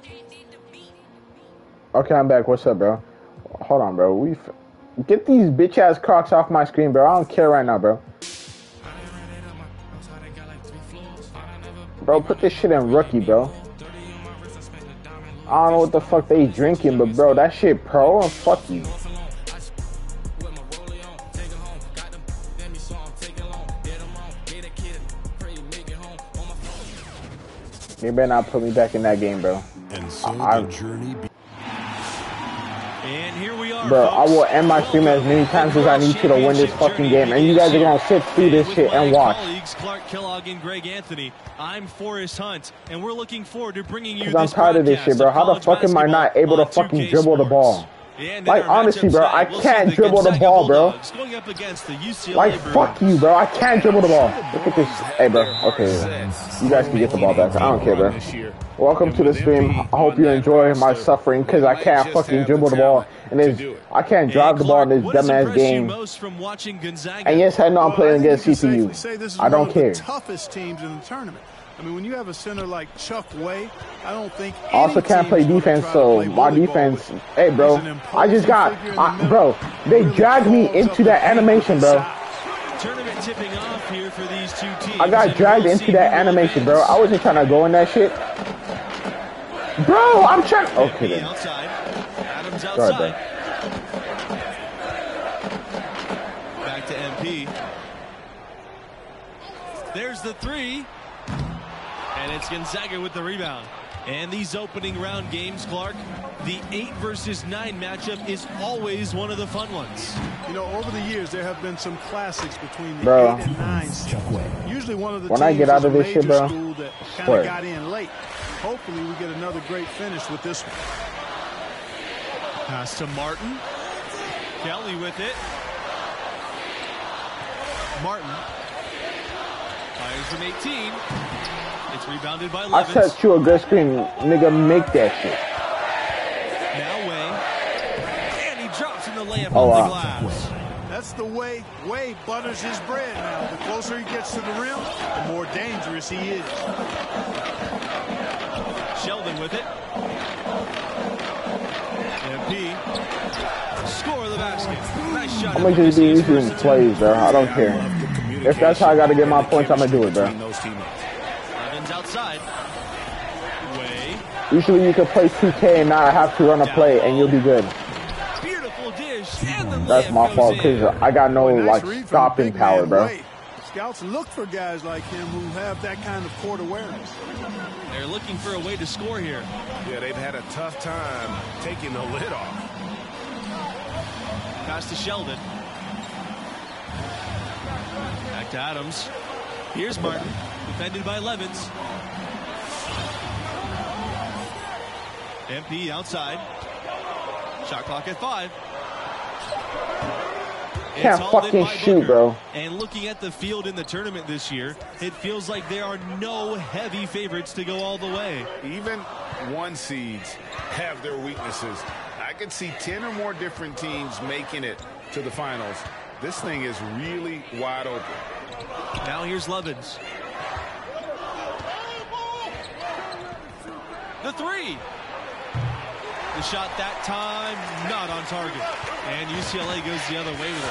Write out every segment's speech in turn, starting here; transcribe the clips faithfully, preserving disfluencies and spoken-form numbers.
Okay, I'm back. What's up, bro? Hold on, bro. We f get these bitch ass Crocs off my screen, bro. I don't care right now, bro. Bro, put this shit in rookie, bro. I don't know what the fuck they drinking, but bro, that shit pro and fuck you. They better not put me back in that game, bro. And so I, the journey be and here we are, bro, folks. I will end my stream as many times as I need to to win this fucking game, and you guys are gonna sit through this shit and watch. Colleagues Clark Kellogg and Greg Anthony. I'm Forrest Hunt, and we're looking forward to bringing you. Cause I'm tired of this shit, bro. How the fuck am I not able to fucking dribble the ball? Like, honestly, bro, I can't dribble the ball, bro. Like, fuck you, bro. I can't dribble the ball. Look at this. Hey, bro. Okay, you guys can get the ball back. I don't care, bro. Welcome to the stream. I hope you enjoy my suffering because I can't fucking dribble the ball. And this, I can't drive the ball in this dumbass game. And yes, I know I'm playing against C P U. I don't care. Toughest teams in the tournament. I mean, when you have a center like Chuck Way, I don't think. Also can't play defense, so my defense. Hey, bro, I just got, I, bro. They dragged me into that animation, bro. Tournament tipping off here for these two teams. I got dragged into that animation, bro. I wasn't trying to go in that shit, bro. I'm trying. Okay, then. Adams outside. Sorry, bro. Back to M P. There's the three. And it's Gonzaga with the rebound. And these opening round games, Clark, the eight versus nine matchup is always one of the fun ones. You know, over the years, there have been some classics between the bro. eight and nine. Usually one of the when I get out of this shit, bro, that kind of got in late. Hopefully we get another great finish with this one. Pass to Martin. Kelly with it. Martin fires from eighteen. It's rebounded by Levins. I set you a good screen, nigga. Make that shit. Now Way, and he drops in the layup oh, on wow. the glass. That's the way Way butters his bread. Now, the closer he gets to the rim, the more dangerous he is. Sheldon with it. M P. Score the basket. Nice shot. I'm gonna just be using plays, bro. I don't care. If that's how I gotta get my points, I'm gonna do it, bro. Outside. Way. Usually you can play two K and not have to run a play and you'll be good. Beautiful dish. And the That's my fault because I got no like stopping power, bro. Scouts look for guys like him who have that kind of court awareness. They're looking for a way to score here. Yeah, they've had a tough time taking the lid off. Pass to Sheldon. Back to Adams. Here's Martin. Defended by Levins. M P outside. Shot clock at five. Can't fucking shoot, bro. And looking at the field in the tournament this year, it feels like there are no heavy favorites to go all the way. Even one seeds have their weaknesses. I could see ten or more different teams making it to the finals. This thing is really wide open. Now here's Levins. The three. The shot that time, not on target. And U C L A goes the other way with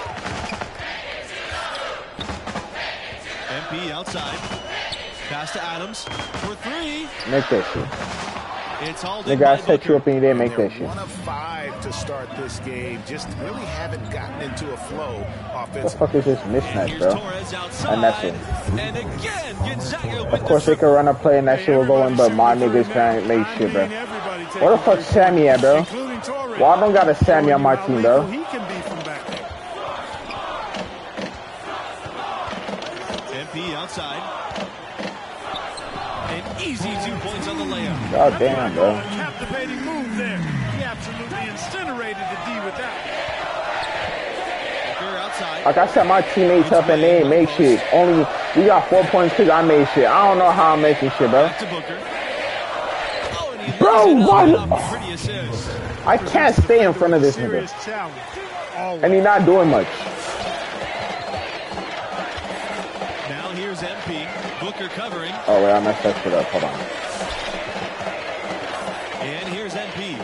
it. M P outside. Pass to Adams for three. Make that shit. It's all Nigga, I set you up and you didn't make that shit. One of five to start this game. Just really haven't gotten into a flow offensively. What the fuck is this mismatch, bro? And that's it. And again, Gonzaga Of course, they could run a play and that shit will go in, but my niggas can't make shit, bro. Where the fuck's Sammy at, bro? Well, I don't got a Sammy on my team, bro. M P outside. An easy two points on the layup. God damn, bro. Captivating move there. He absolutely incinerated the D with that. Like I set my teammates up and they ain't make shit. Only we got four points because I made shit. I don't know how I'm making shit, bro. Bro, what? I can't stay in front of this nigga. And he's not doing much. Now here's M P. Booker covering. Oh, wait, I messed that shit up. Hold on. M P.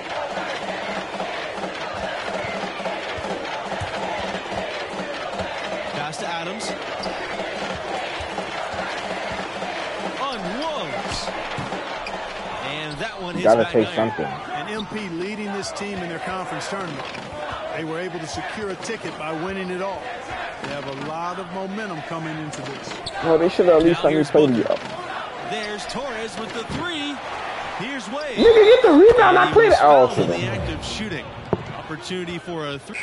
Pass to Adams. Unloads. And that one hits Gotta back take iron. something. And M P leading this team in their conference tournament. They were able to secure a ticket by winning it all. They have a lot of momentum coming into this. Well, they should at least Now let me here's play Booker. the. There's Torres with the three. Here's Wade. Nigga, get the rebound. I He played was it. Oh, fouled in the shit. act of shooting. Opportunity for a three.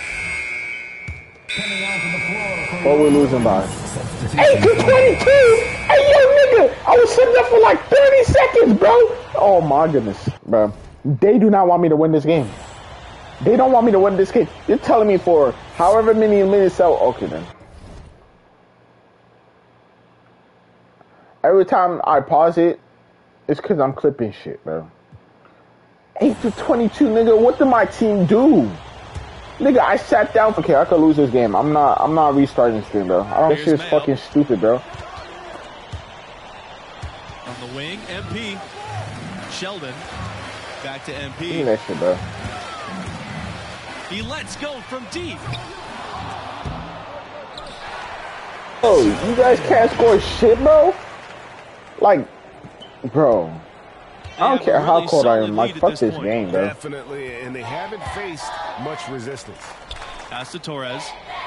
What we losing by? eight to twenty-two. Hey, yo, nigga. I was sitting there for like thirty seconds, bro. Oh my goodness, bro. They do not want me to win this game. They don't want me to win this game. You're telling me for however many minutes. So okay then. Every time I pause it, it's because I'm clipping shit, bro. eight to twenty-two, nigga. What did my team do? Nigga, I sat down. Okay, I could lose this game. I'm not I'm not restarting this game, bro. I don't see Here's it's Mayo. fucking stupid, bro. On the wing, M P. Sheldon. Back to M Give P. me that shit, bro. He lets go from deep. Oh, you guys can't score shit, bro? Like, bro. I don't They care have a how really cold I solid am. Like, lead at fuck this this point. game, bro. Definitely, and they haven't faced much resistance. Pass to Torres.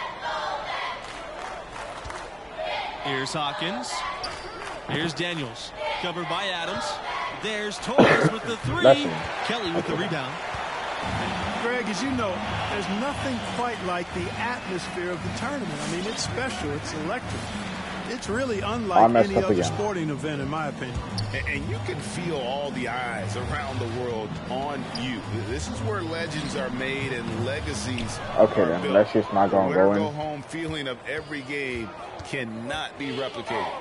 Here's Hawkins. Here's Daniels. Covered by Adams. There's Torres with the three. That's it. Kelly with the rebound. Greg, as you know, there's nothing quite like the atmosphere of the tournament. I mean, it's special. It's electric. It's really I unlike messed any up other again. sporting event, in my opinion. And, and you can feel all the eyes around the world on you. This is where legends are made and legacies Okay, are then. built. Let's just not The gonna winner go in. go home feeling of every game cannot be replicated.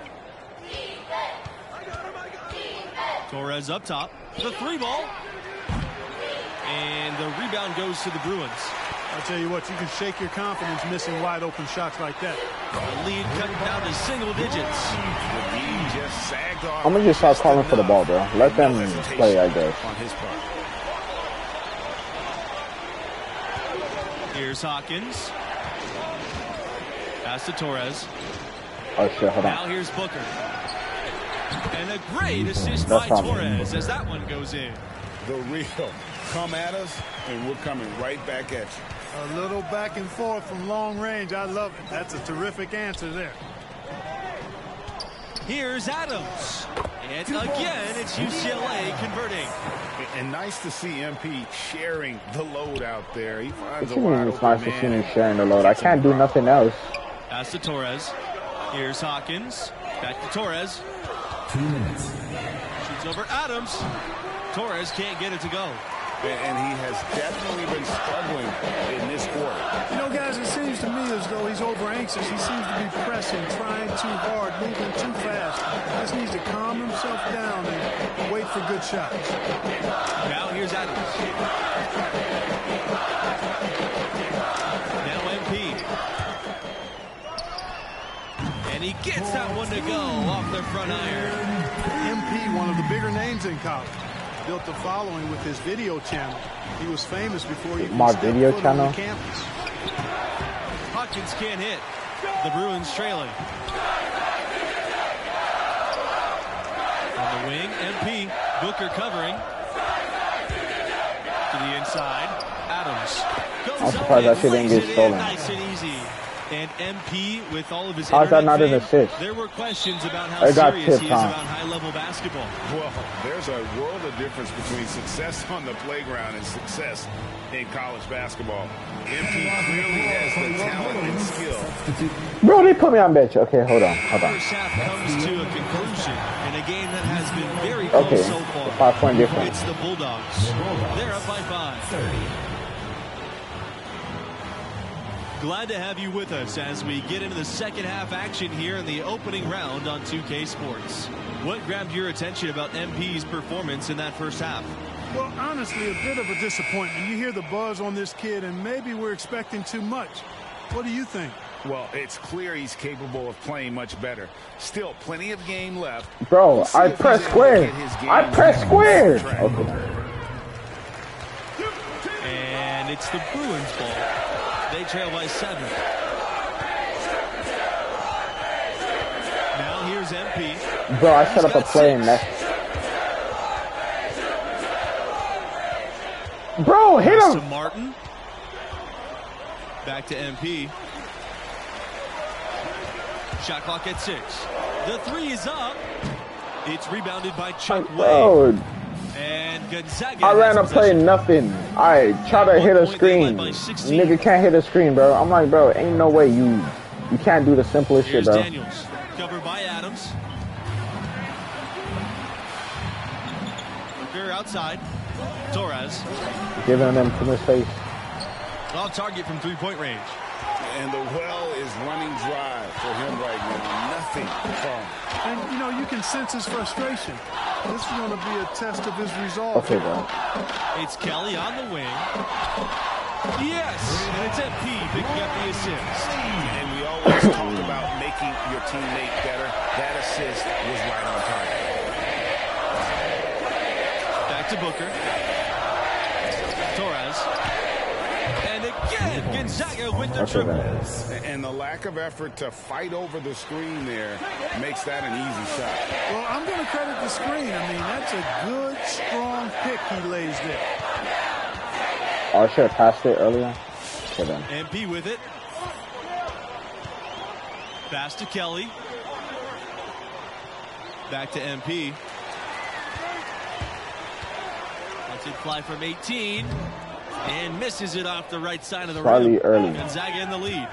Torres up top. The three ball. And the rebound goes to the Bruins. I'll tell you what, you can shake your confidence missing wide open shots like that. The lead cut down to single digits. The lead just sagged off. I'm gonna just start just calling for the ball, bro. enough. Let them No hesitation play, I guess. on his part. Here's Hawkins. Pass to Torres. Oh shit, hold Now on. here's Booker. And a great assist That's by not me. Torres as that one goes in. The real come at us, and we're coming right back at you. A little back and forth from long range. I love it. That's a terrific answer there. Here's Adams. And again, it's U C L A converting. And nice to see M P sharing the load out there. He finds What a you wide mean it's open nice to see man. me sharing the load? I can't do nothing else. Pass to Torres. Here's Hawkins. Back to Torres. Two minutes. Shoots over Adams. Torres can't get it to go. And he has definitely been struggling in this quarter. You know, guys, it seems to me as though he's over anxious. He seems to be pressing, trying too hard, moving too fast. He just needs to calm himself down and wait for good shots. Now here's Adams. Now M P. And he gets that one to go off the front iron. M P, one of the bigger names in college. Built a following with his video channel. He was famous before he My video foot channel? on the campus. Hawkins can't hit. The Bruins trailing. On the wing, M P. Booker covering. To the inside. Adams. Goes I'm up surprised and that shit didn't get lays it in stolen. Nice and easy. And M P, with all of his How's that internet not an fame, assist? there were questions about how They got serious tipped, he is huh? about high-level basketball. Well, there's a world of difference between success on the playground and success in college basketball. M P clearly has the talent and skill. Bro, they put me on bench. Okay, hold on, hold on. First half comes to a conclusion in a game that has been very close Okay, so far. five point difference. It's the Bulldogs. They're up by five. Glad to have you with us as we get into the second half action here in the opening round on two K Sports. What grabbed your attention about M P's performance in that first half? Well, honestly, a bit of a disappointment. You hear the buzz on this kid, and maybe we're expecting too much. What do you think? Well, it's clear he's capable of playing much better. Still, plenty of game left. Bro, We'll see I if he's press able to square. get his game I press back on square. track. Okay. It's the Bruins ball. They trail by seven. Now here's M P. Bro, I set up a play and that. Bro, hit him! To Martin. Back to M P. Shot clock at six. The three is up. It's rebounded by Chuck Bro. Wade. And Gonzaga. I ran a play, nothing. I try to hit a screen. Nigga can't hit a screen, bro. I'm like, bro, ain't no way you you can't do the simplest Here's shit, bro. Daniels, covered by Adams. Booker outside. Torres. Giving them to his face. Off target from three-point range. And the well is running dry for him right now. Nothing from. And, you know, you can sense his frustration. This is going to be a test of his resolve. Okay, bro. It's Kelly on the wing. Yes! And it's M P picking up the assist. And we always talk about making your teammate better. That assist was right on target. Back to Booker. Torres. And again, Gonzaga with the triple. And the lack of effort to fight over the screen there makes that an easy shot. Well, I'm going to credit the screen. I mean, that's a good, strong pick he lays there. Oh, I should have passed it earlier. Okay, then. M P with it. Pass to Kelly. Back to M P. Lets it fly from eighteen. And misses it off the right side of the Probably rim. early. Gonzaga in the lead.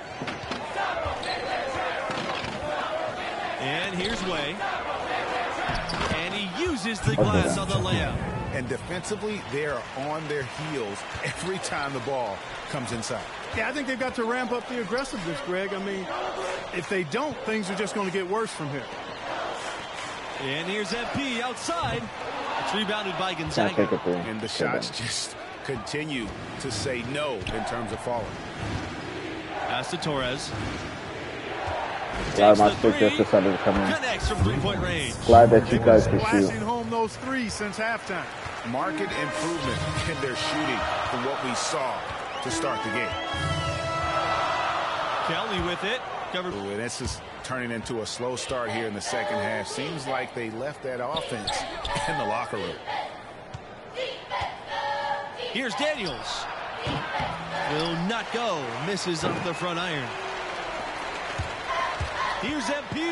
And here's Way. And he uses the glass on the layup. And defensively, they are on their heels every time the ball comes inside. Yeah, I think they've got to ramp up the aggressiveness, Greg. I mean, if they don't, things are just going to get worse from here. And here's M P outside. It's rebounded by Gonzaga. And the shots just continue to say no in terms of falling. Pass to Torres. Glad my stick just decided to come in. Connects from three-point range. Glad that you guys can shoot. Blasting home those threes since halftime. Market improvement in their shooting from what we saw to start the game. Kelly with it. Covered. Ooh, and this is turning into a slow start here in the second half. Seems like they left that offense in the locker room. Here's Daniels. Will not go. Misses off the front iron. Here's M P.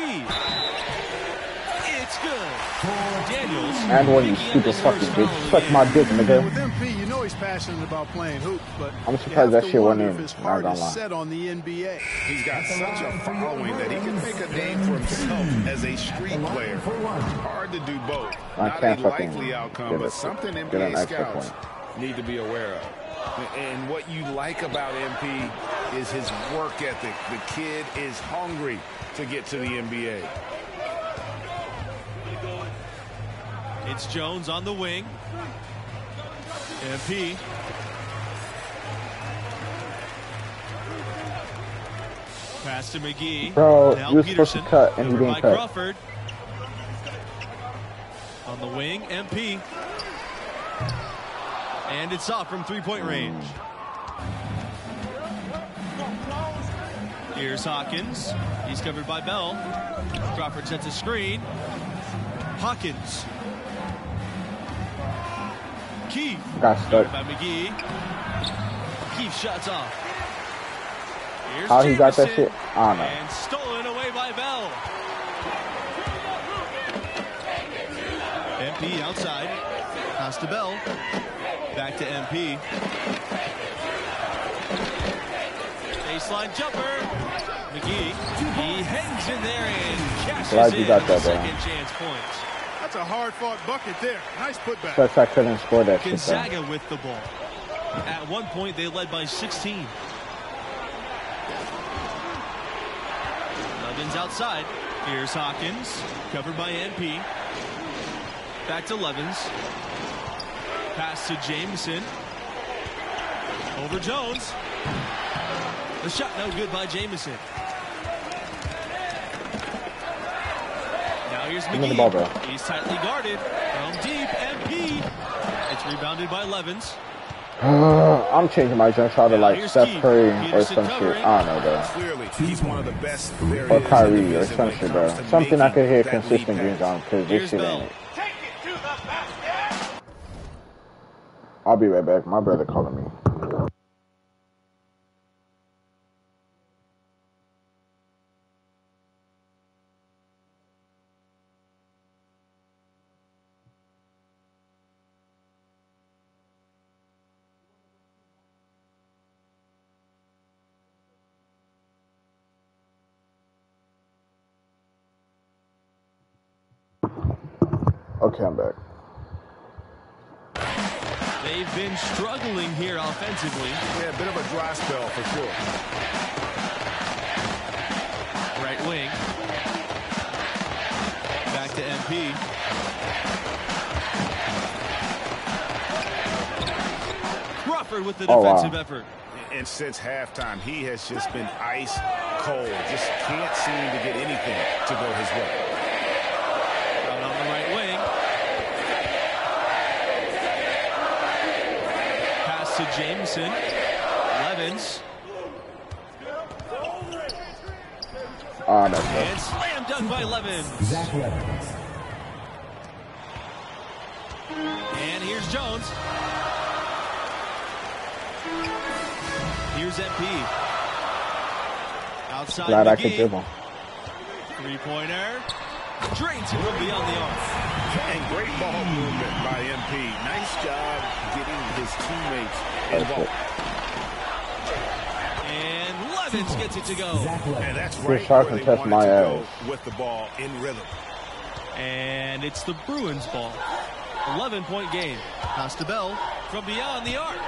It's good. Daniels. And when you stupid fucking bitch. Suck my dick, nigga. With M P, you know he's passionate about playing hoops, but I'm surprised that shit went in. His Not heart gonna is lie. set on the N B A. He's got such a following that he can make a name for himself as a street player. Hard to do both. I Not can't a fucking likely outcome, get but it. something N B Get A an extra scouts point. need to be aware of. And what you like about M P is his work ethic. The kid is hungry to get to the N B A. It's Jones on the wing. M P. Pass to McGee. Bro, Now you were supposed to Peterson. cut and you Over didn't by cut. Crawford. On the wing, M P. And it's off from three-point range. Here's Hawkins. He's covered by Bell. Crawford sets a screen. Hawkins. Keith. Got stuck. By McGee. Keith shots off. Here's How he got that Jamison. shit? I don't know. And stolen away by Bell. M P outside. Pass to Bell. Back to M P. Baseline jumper. McGee. He hangs in there and cashes Glad you in got the that, bro. second chance points. That's a hard-fought bucket there. Nice putback. Such I couldn't score that shit, though. Gonzaga with the ball. At one point, they led by sixteen. Levins outside. Here's Hawkins. Covered by N P. Back to Levins. Pass to Jameson. Over Jones. The shot no good by Jameson. Now here's Give me the ball, bro. McGee. He's tightly guarded. From deep, M P. It's rebounded by Levins. I'm changing my jump shot to like Here's Steph Keith. Curry or Peterson some covering. shit. I don't know, bro. Clearly, he's one of the best there Or is in the Kyrie or division some when it shit, comes bro. to Something I making could hear that consistent lead games pass. on, because Here's this shit Bell. ain't it. I'll be right back. My brother calling me. Okay, I'm back. They've been struggling here offensively. Yeah, a bit of a dry spell for sure. Right wing. Back to M P. Crawford with the Oh, wow. defensive effort. And since halftime, he has just been ice cold. Just can't seem to get anything to go his way. Out on the right wing. Pass to Jameson. Levens. Ah, that's good. And slam dunk by Levens. Zach Levens. And here's Jones. Here's M P. Outside Glad I McGee. could dribble. Three-pointer. Drains it from beyond the arc. And great ball movement by M P. Nice job getting his teammates involved. And Levens gets it to go. Zach Levens. And that's Good right shot where can they test wanted my to go ass. with the ball in rhythm. And it's the Bruins ball. eleven-point game. Pass to Bell from beyond the arc.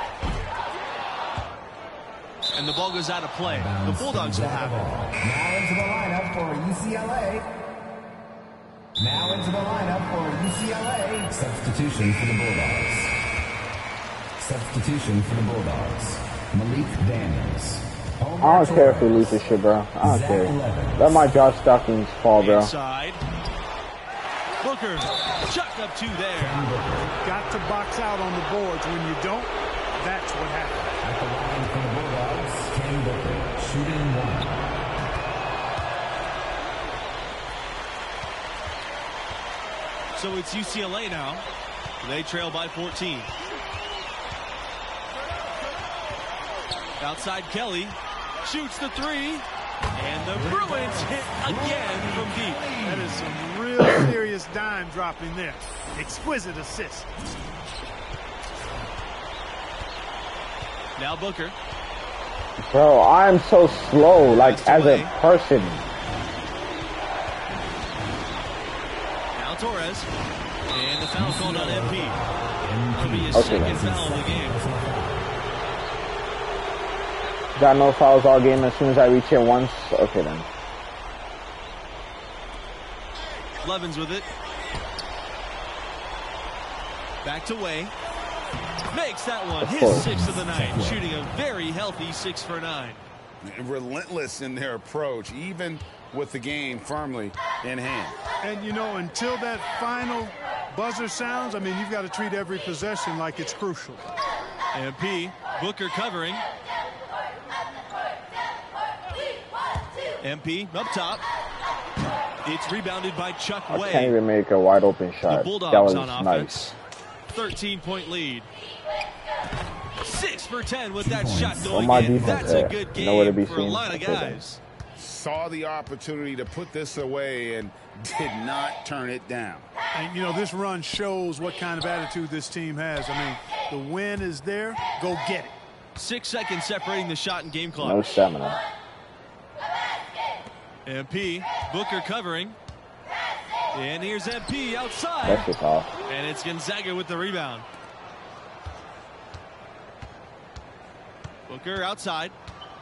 And the ball goes out of play. The Bulldogs will have it. Now into the lineup for U C L A. Now into the lineup for U C L A. Substitution for the Bulldogs. Substitution for the Bulldogs. Malik Daniels. I don't care if we lose this shit, bro. I don't care. Let my Josh Stockings fall, bro. Inside. Booker. Chuck up two there. Got to box out on the boards. When you don't, that's what happens. At the line for the Bulldogs, Ken Booker, shooting one. So it's U C L A now. They trail by fourteen. Outside Kelly. Shoots the three. And the Bruins hit again from deep. That is some real serious dime dropping there. Exquisite assist. Now Booker. Bro, I'm so slow, like, as a person. Now Torres. And the foul called on M P. It'll be his Okay, second then. foul of the game. Got no fouls all game as soon as I reach here once. Okay, then. Levens with it. Back to Way. Makes that one. Of His course. sixth of the night. Shooting a very healthy six for nine. Relentless in their approach, even with the game firmly in hand. And, you know, until that final buzzer sounds, I mean, you've got to treat every possession like it's crucial. M P. Booker covering. M P up top. It's rebounded by Chuck I Way. can't even make a wide open The shot. Bulldogs That was on nice. offense. thirteen-point lead. Six for ten with that shot On going my in. defense, That's a yeah. good game Nowhere to be for a seen. lot of Okay, then. guys. Saw the opportunity to put this away and did not turn it down. And, you know, this run shows what kind of attitude this team has. I mean, the win is there. Go get it. Six seconds separating the shot and game No clock. stamina. M P. Booker covering. And here's M P outside. That's just off. And it's Gonzaga with the rebound. Booker outside.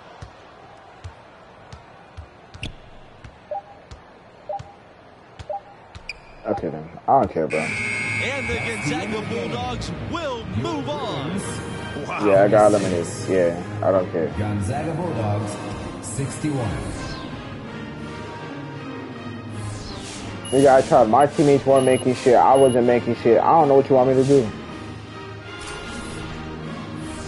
Okay, then. I don't care, bro. And the Gonzaga Bulldogs will move on. Wow. Yeah, I got eliminated. Yeah, I don't care. Gonzaga Bulldogs, sixty-one. Nigga, I tried. My teammates weren't making shit. I wasn't making shit. I don't know what you want me to do.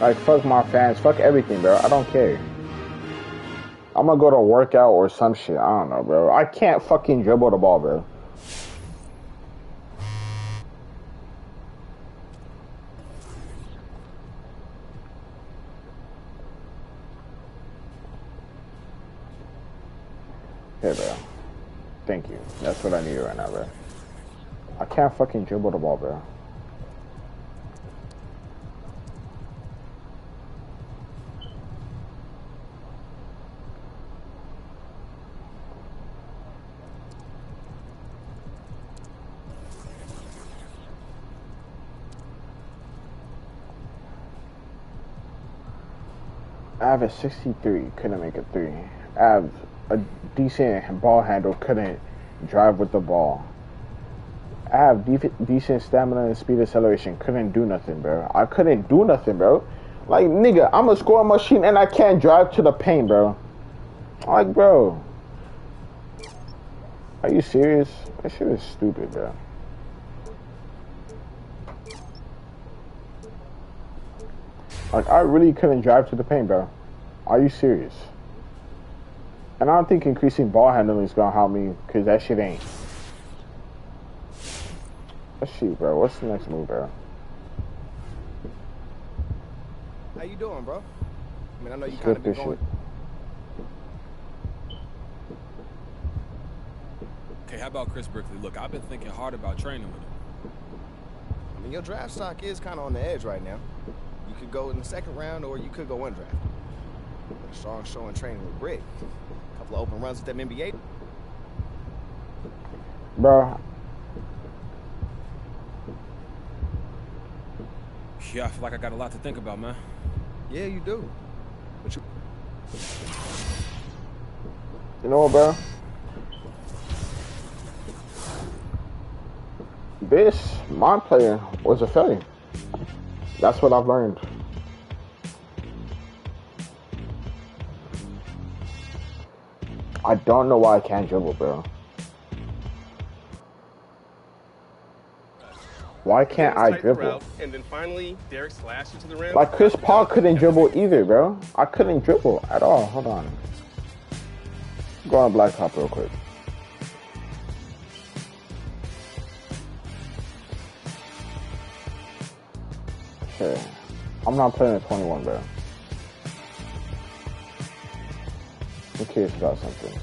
Like, fuck my fans. Fuck everything, bro. I don't care. I'm gonna go to a workout or some shit. I don't know, bro. I can't fucking dribble the ball, bro. Here, bro. Thank you. That's what I need right now, bro. I can't fucking dribble the ball, bro. I have a sixty-three, couldn't make a three. I have a decent ball handle, couldn't drive with the ball. I have de decent stamina and speed acceleration, couldn't do nothing, bro. I couldn't do nothing, bro. Like, nigga, I'm a scoring machine and I can't drive to the paint, bro. Like, bro. Are you serious? That shit is stupid, bro. Like, I really couldn't drive to the paint, bro. Are you serious? And I don't think increasing ball handling is gonna help me, cause that shit ain't. Let's see, bro. What's the next move, bro? How you doing, bro? I mean, I know you kind of been going. Okay, how about Chris Brickley? Look, I've been thinking hard about training with him. I mean, your draft stock is kind of on the edge right now. You could go in the second round, or you could go undrafted. A strong showing training with Brick. A couple of open runs with them N B A. Bro. Yeah, I feel like I got a lot to think about, man. Yeah, you do. But you... You know what, bro? This, my player, was a failure. That's what I've learned. I don't know why I can't dribble, bro. Why can't I dribble? And then finally, Derek slashed into the rim. Like, Chris Paul couldn't dribble either, bro. I couldn't dribble at all. Hold on. Go on Blacktop real quick. Okay. I'm not playing at twenty-one, bro. I'm curious about something.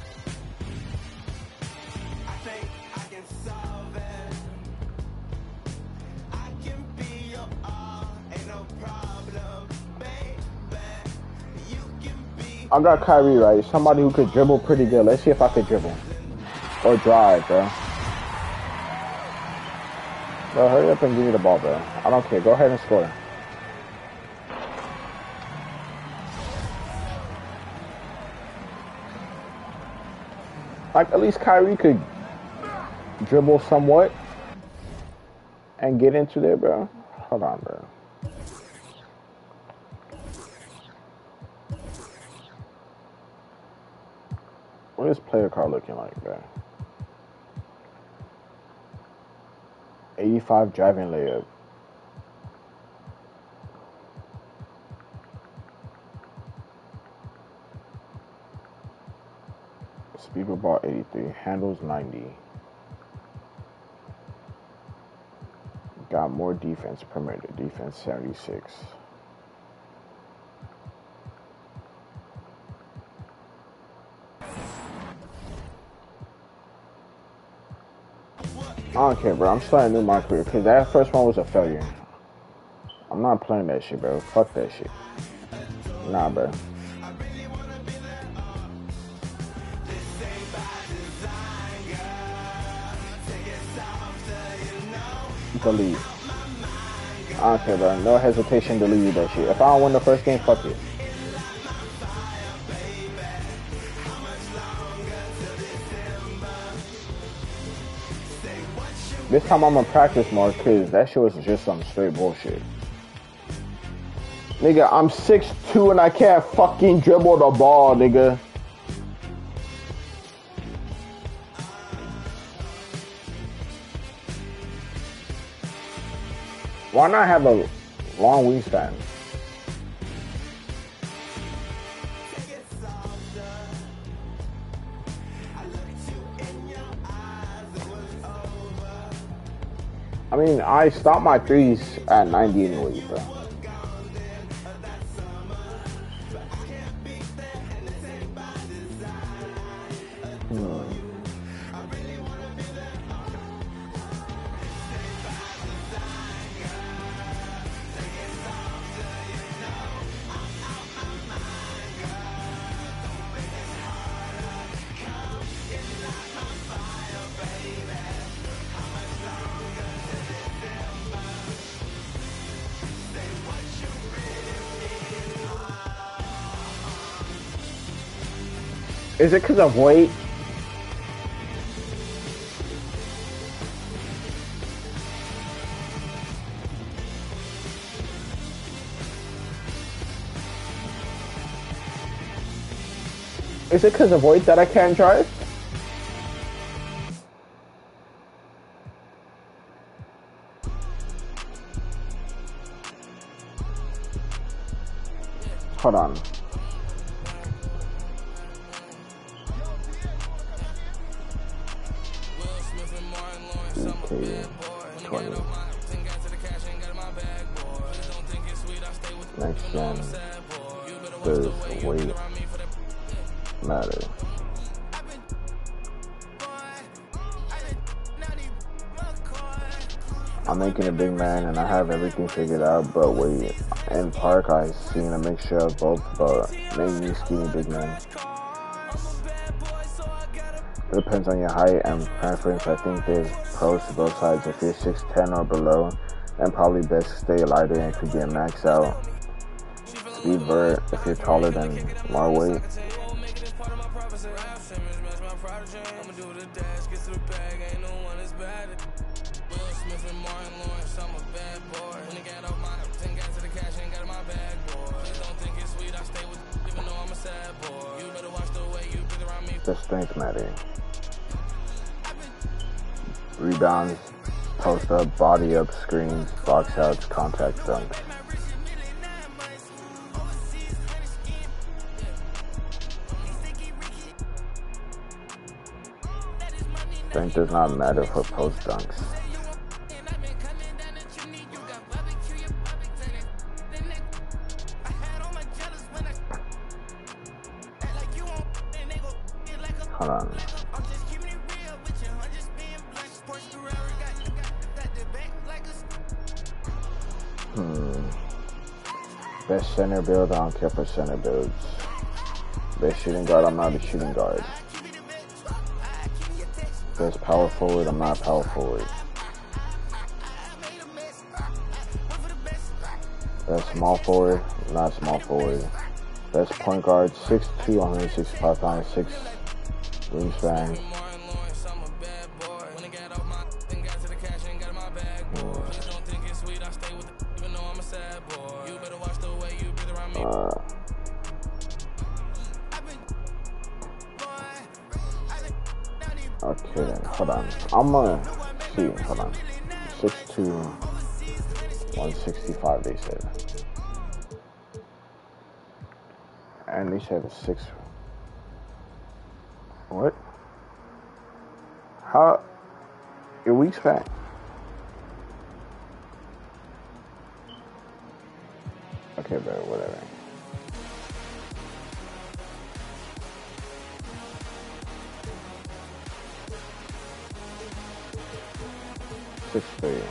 I got Kyrie, right? Somebody who could dribble pretty good. Let's see if I could dribble. Or drive, bro. Bro, hurry up and give me the ball, bro. I don't care. Go ahead and score. Like, at least Kyrie could dribble somewhat and get into there, bro. Hold on, bro. What is player card looking like, bro? eighty-five driving layup. Speed of ball eighty-three. Handles ninety. Got more defense per minute. Defense seventy-six. I don't care, bro. I'm starting a new my career because that first one was a failure. I'm not playing that shit, bro. Fuck that shit. Nah, bro. Delete. I don't care, bro. No hesitation, delete that shit. If I don't win the first game, fuck it. This time I'm gonna practice more because that shit was just some straight bullshit. Nigga, I'm six two and I can't fucking dribble the ball, nigga. Why not have a long wingspan? I mean, I stopped my threes at ninety anyways, bro. Hmm. Is it because of weight? Is it because of weight that I can't drive? Hold on. Next gen, does weight matter? I'm making a big man and I have everything figured out, but wait, in park I seen a mixture of both, but make me skinny big man. It depends on your height and preference. I think there's pros to both sides. If you're six ten or below, then probably best stay lighter and could get maxed out. Speed vert if you're taller than more weight. The strength matter. Rebounds, post up, body up, screens, box outs, contact dunks. Strength does not matter for post dunks. Hold on. Hmm. Best center build, I don't care for center builds. Best shooting guard, I'm not a shooting guard. Best power forward, I'm not power forward. Best small forward, not small forward. Best point guard, six two, one hundred sixty-five pounds, six wingspan. Uh, okay then, hold on. I'm gonna see, hold on. six two, one sixty-five they said. And they said a six. What? How? Your wingspan? Okay, bro, whatever. Six three.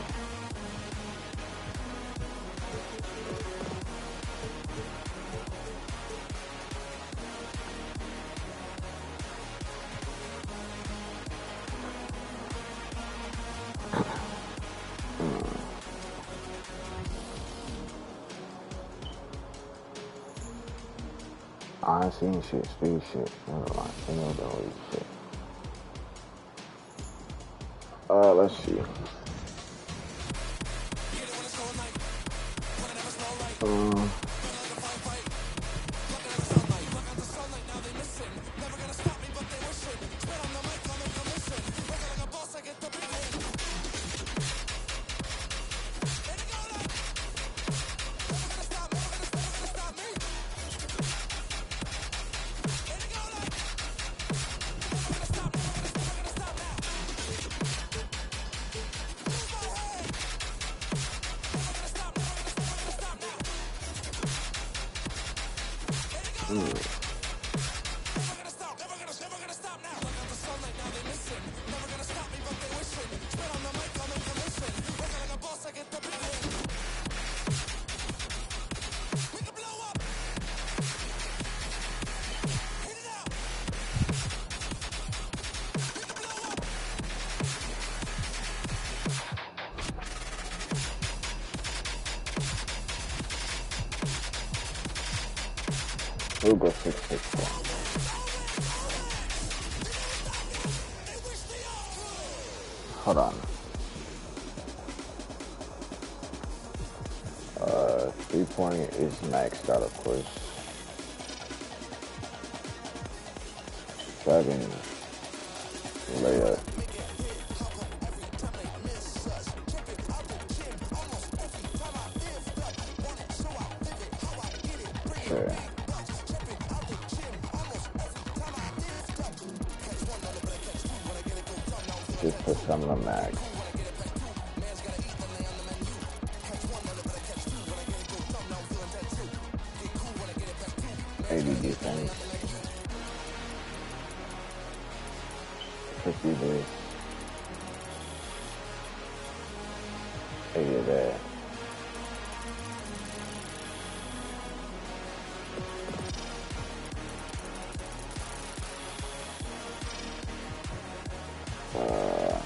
I ain't seen shit, speed shit. Never mind. I know the old shit. Uh, let's see. Um. Mm. We'll go six six four. Hold on. Uh, three point is maxed out, of course. Seven layup. Sure. Just put some of the max. eighty defense. fifty this. eighty there. Uh,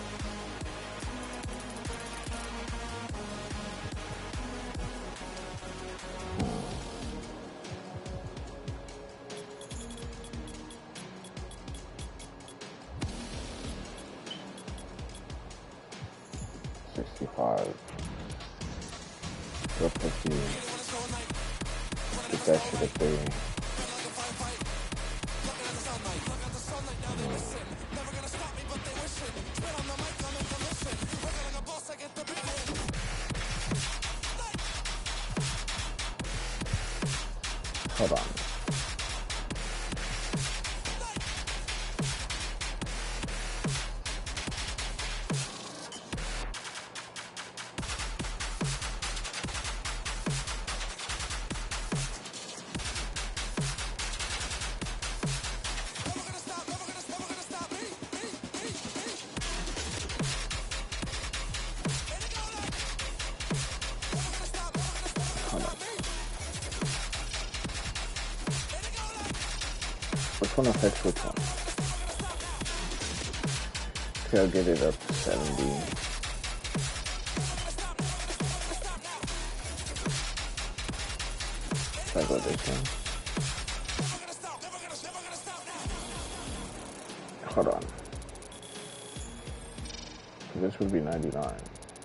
sixty-five. Go fifty. Get that shit at three. Hold on. Which one affects which one? Okay, I'll get it up to seventy. Try to go this one. Hold on. This would be ninety-nine.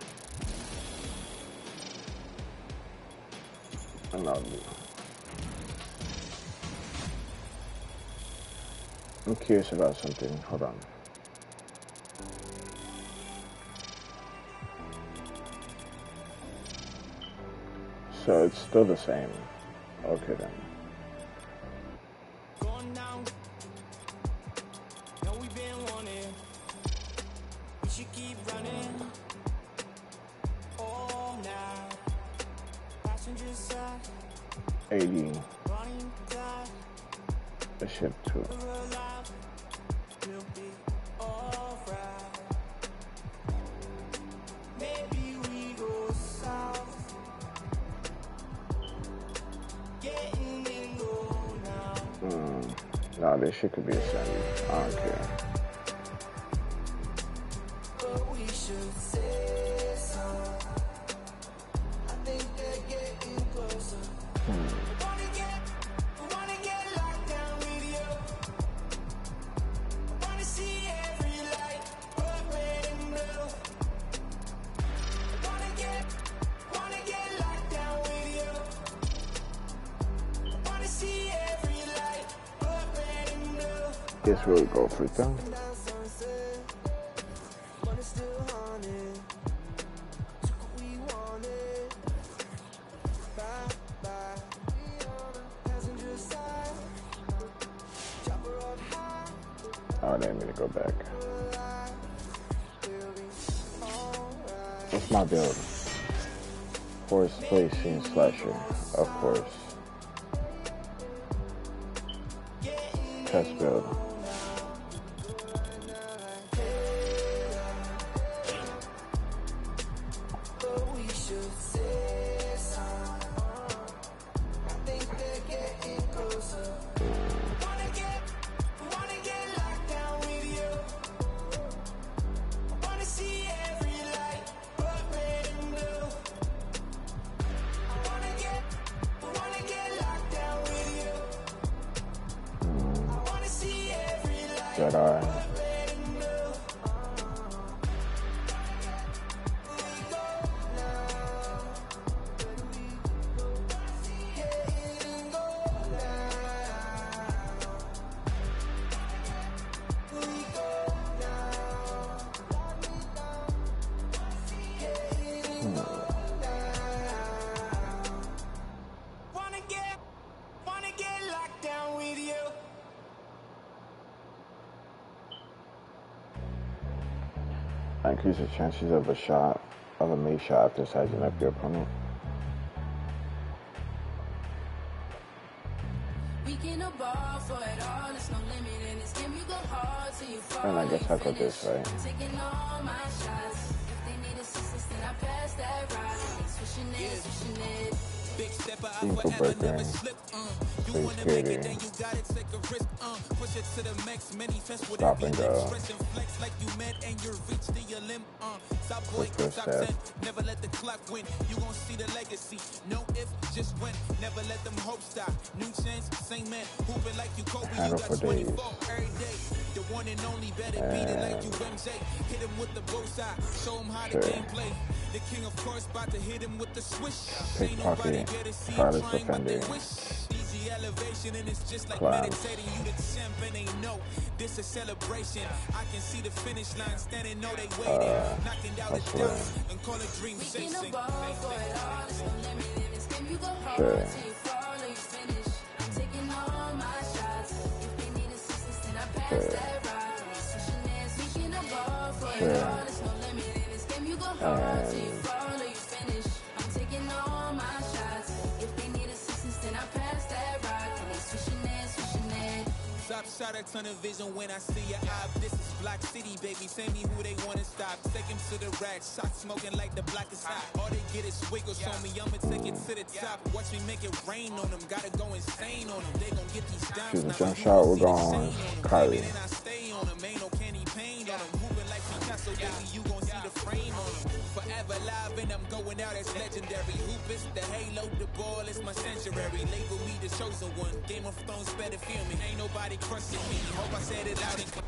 And that'll be. I'm curious about something. Hold on. So it's still the same. Okay then. eighty. A ship too. Mm. Nah, this shit could be a seventy. I don't care. Guess we'll go for it then. Oh, they didn't mean to go back. What's my build? Force placing slasher, of course. test build. Jedi. Increases chances of a shot, of a made shot after sizing up your opponent. And I guess I got this right. Simple breaker. Space skating. Stop and go. Quick first step. Never let the clock win. You gon' see the legacy. No if, just when. Never let them hope stop. New chance, same man. Hooping like you Kobe. You got twenty-four every day. The one and only better beat it like you M J. Hit him with the bullseye. Show him how the game play. The king of course about to hit him with the swish. Pickpocket. Tireless defender. Elevation and it's just like meditating. You the champ and they know this a celebration. I can see the finish line standing, know they waiting, uh, knocking down the dots and call it dream chasing. Sure. Sure. Sure. And Top shot a ton of vision when I see your eye. This is Black City, baby. Say me who they wanna stop. Take him to the rack. Shot smoking like the blackest hot. All they get is wiggles on me. I'ma take it to the top. Watch me make it rain on them. Gotta go insane on them. They gon' get these dimes. Now jump shot, we're going Kyrie. Then I stay on them. Ain't no candy paint on them. Moving like Picasso, baby. You gon' see the frame on them. Forever live and I'm going out as legendary. Hoop is the halo, the ball is my sanctuary. Label me the chosen one. Game of Thrones better feel me. Ain't nobody crushing me. Hope I said it loud and clear.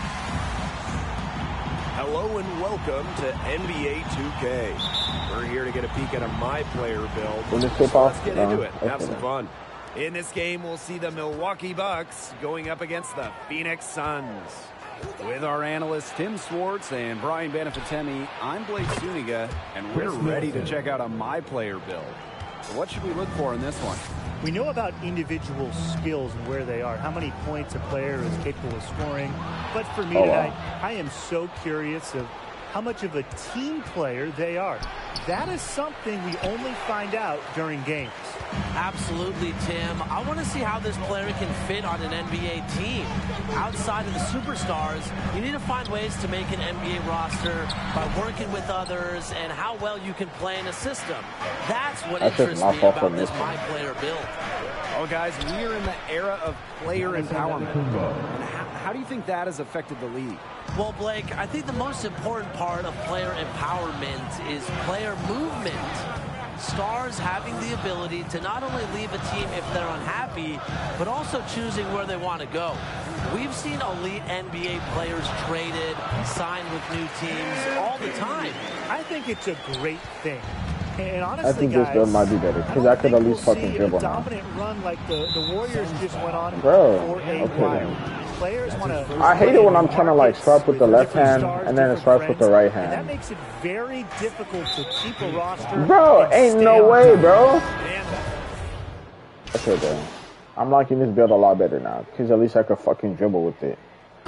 Hello and welcome to N B A two K. We're here to get a peek at a My Player build. Will this tip off? Let's get no. into it. Have okay. some fun. In this game, we'll see the Milwaukee Bucks going up against the Phoenix Suns. With our analysts Tim Swartz and Brian Benefitemi, I'm Blake Suniga, and we're ready to check out a My Player build. So what should we look for in this one? We know about individual skills and where they are, how many points a player is capable of scoring. But for me oh, tonight, wow. I am so curious of how much of a team player they are. That is something we only find out during games. Absolutely, Tim. I want to see how this player can fit on an N B A team. Outside of the superstars, you need to find ways to make an N B A roster by working with others and how well you can play in a system. That's what That's interests me about this My Player build. Well, guys, we are in the era of player empowerment. And how, how do you think that has affected the league? Well, Blake, I think the most important part of player empowerment is player movement. Stars having the ability to not only leave a team if they're unhappy, but also choosing where they want to go. We've seen elite N B A players traded, signed with new teams all the time. I think it's a great thing. And honestly, I think guys, this build might be better because I, I could at least we'll fucking dribble now. Dominant run like the, the Warriors just went on Bro, for a okay while. then. Players want to. I hate it when I'm trying to like swipe with the left hand and then it swipes with the right hand. And that makes it very difficult to keep a roster. Bro, ain't no way, bro. Okay, bro. I'm liking this build a lot better now because at least I could fucking dribble with it.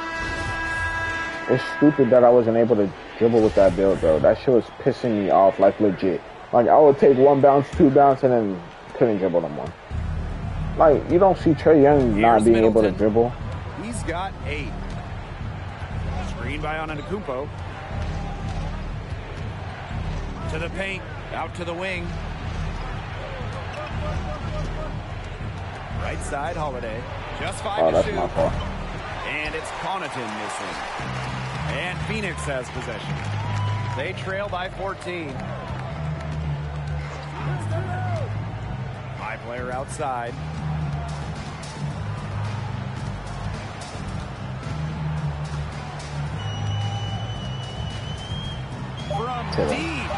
It's stupid that I wasn't able to dribble with that build, bro. That shit was pissing me off, like legit. Like I would take one bounce, two bounce, and then couldn't dribble no more. Like you don't see Trae Young not being able to dribble. He's got eight. Screen by Antetokounmpo. To the paint. Out to the wing. Right side, Holiday. Just five Oh, to that's shoot. my fault. And it's Connaughton missing. And Phoenix has possession. They trail by fourteen. High player outside. From deep.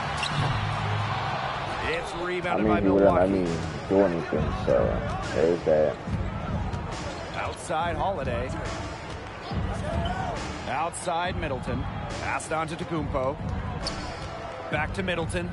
It's I rebounded mean, by he wouldn't let Milwaukee. me do anything, so there's that. Outside Holiday. Outside Middleton. Passed on to Antetokounmpo. Back to Middleton.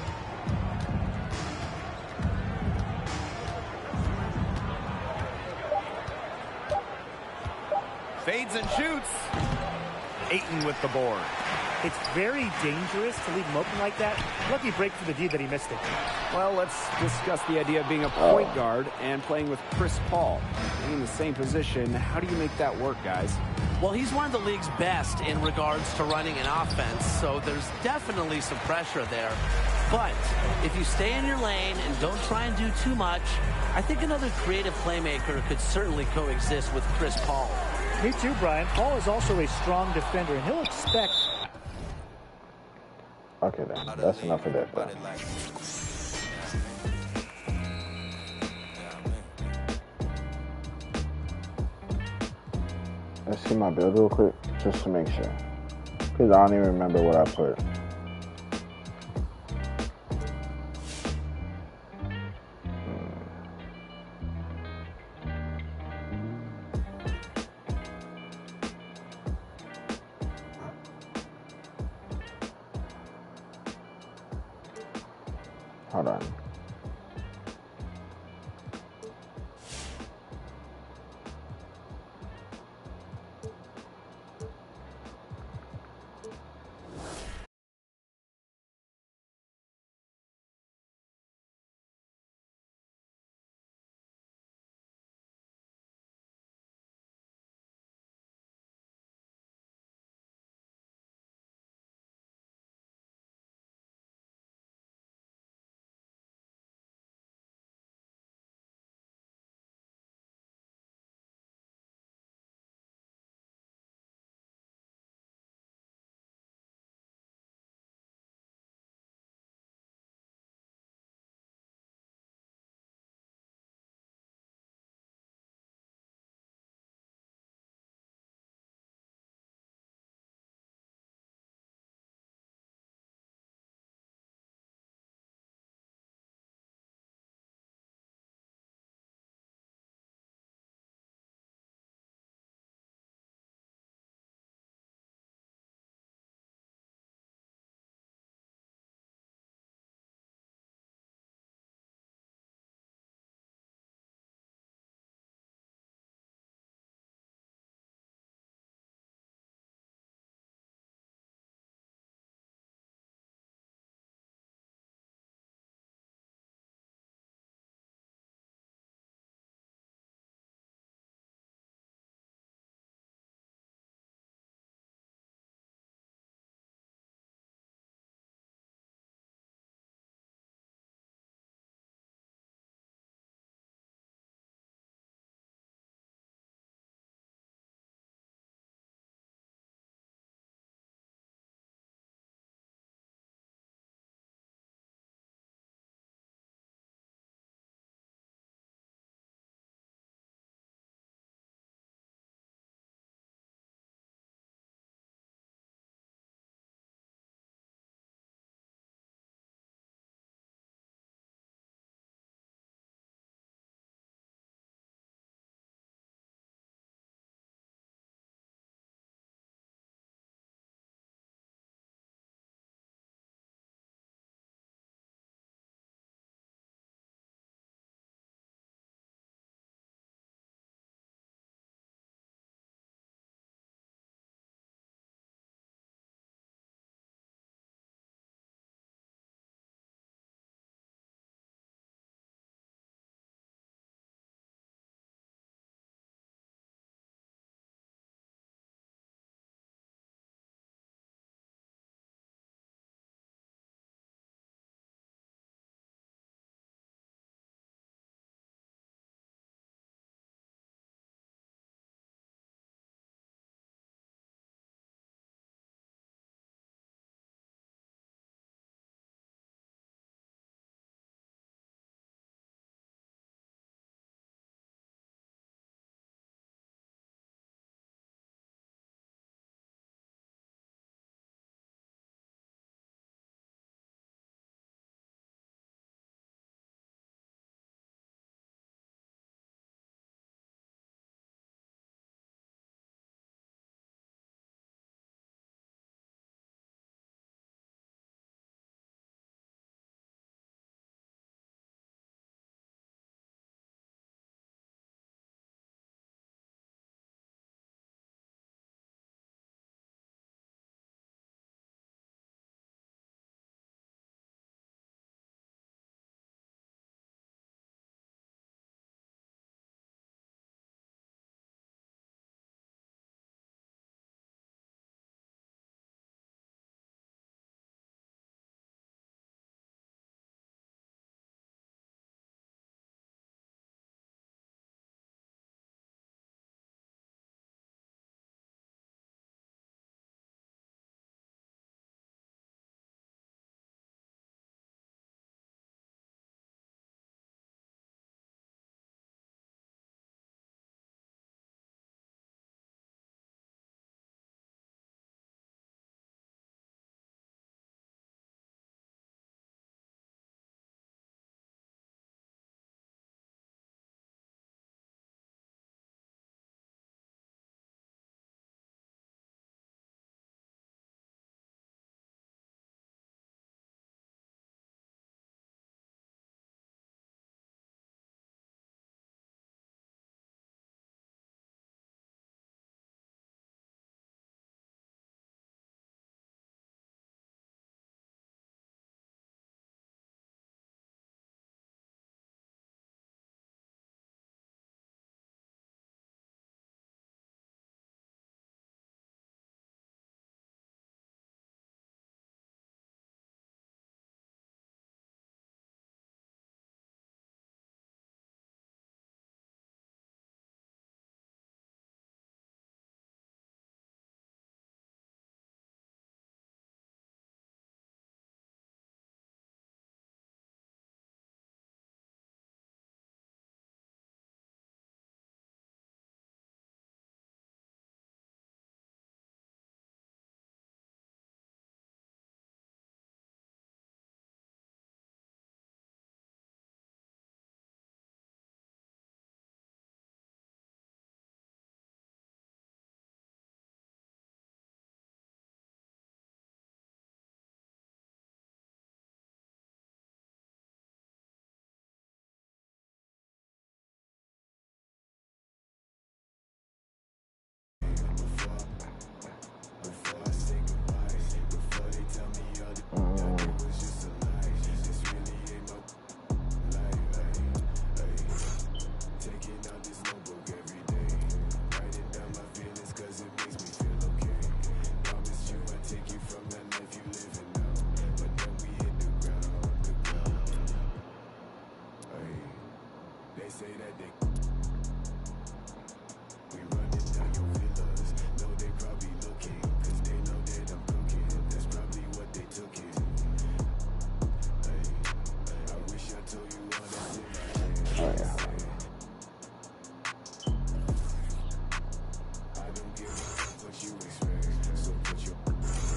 Fades and shoots. Ayton with the board. It's very dangerous to leave him open like that. Lucky break for the D that he missed it. Well, let's discuss the idea of being a point guard and playing with Chris Paul. Being in the same position, how do you make that work, guys? Well, he's one of the league's best in regards to running an offense, so there's definitely some pressure there. But if you stay in your lane and don't try and do too much, I think another creative playmaker could certainly coexist with Chris Paul. Me too, Brian. Paul is also a strong defender, and he'll expect... Okay, then. That's enough of that, bro. Let's see my build real quick, just to make sure. Because I don't even remember what I put. Hold on.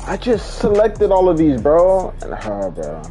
I just selected all of these, bro. And her, bro.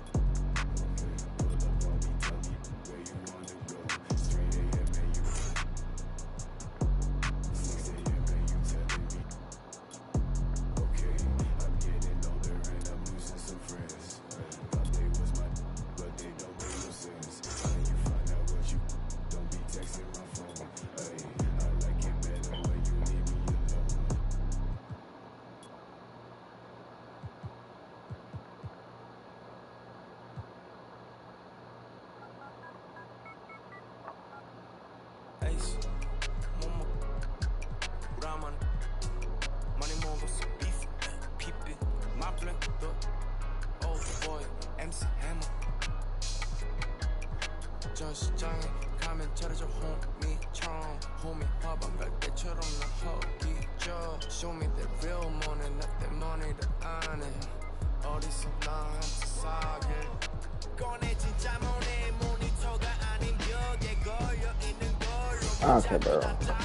Okay, bro.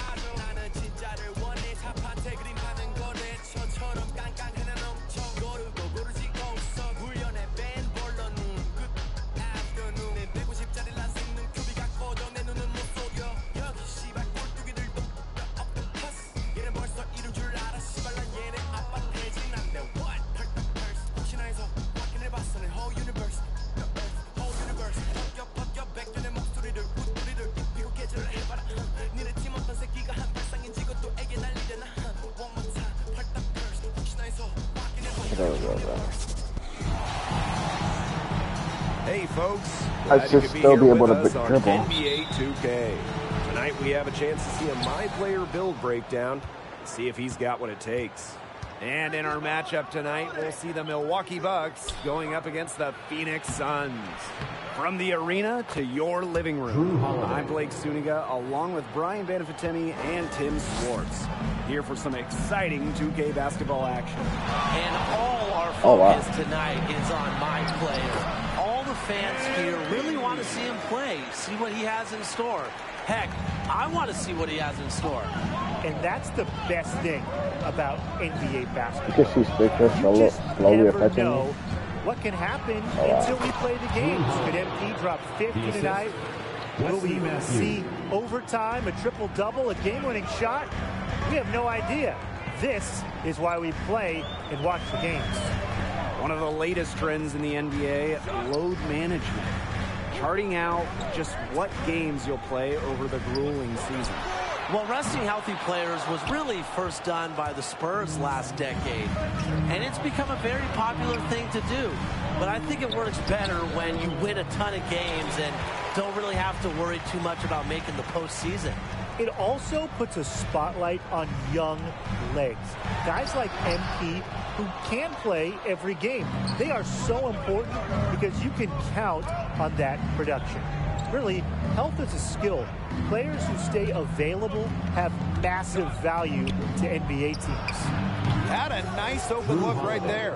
Hey folks, I should still be able to dribble. N B A two K. Tonight we have a chance to see a My Player build breakdown, see if he's got what it takes. And in our matchup tonight, we'll see the Milwaukee Bucks going up against the Phoenix Suns. From the arena to your living room, I'm Blake Suniga, along with Brian Banafitemi and Tim Swartz, here for some exciting two K basketball action. And all our focus oh, wow. tonight is on My Player. All the fans here really want to see him play, see what he has in store. Heck, I want to see what he has in store. And that's the best thing about N B A basketball. Because she's pictures You just slowly never affecting know me. what can happen Oh, wow. until we play the games. Could M P drop fifty tonight? Will we see overtime, a triple-double, a game-winning shot? We have no idea. This is why we play and watch the games. One of the latest trends in the N B A, load management. Charting out just what games you'll play over the grueling season. Well, resting healthy players was really first done by the Spurs last decade. And it's become a very popular thing to do. But I think it works better when you win a ton of games and don't really have to worry too much about making the postseason. It also puts a spotlight on young legs. Guys like M P who can play every game. They are so important because you can count on that production. Really, health is a skill. Players who stay available have massive value to N B A teams. Had a nice open look right there.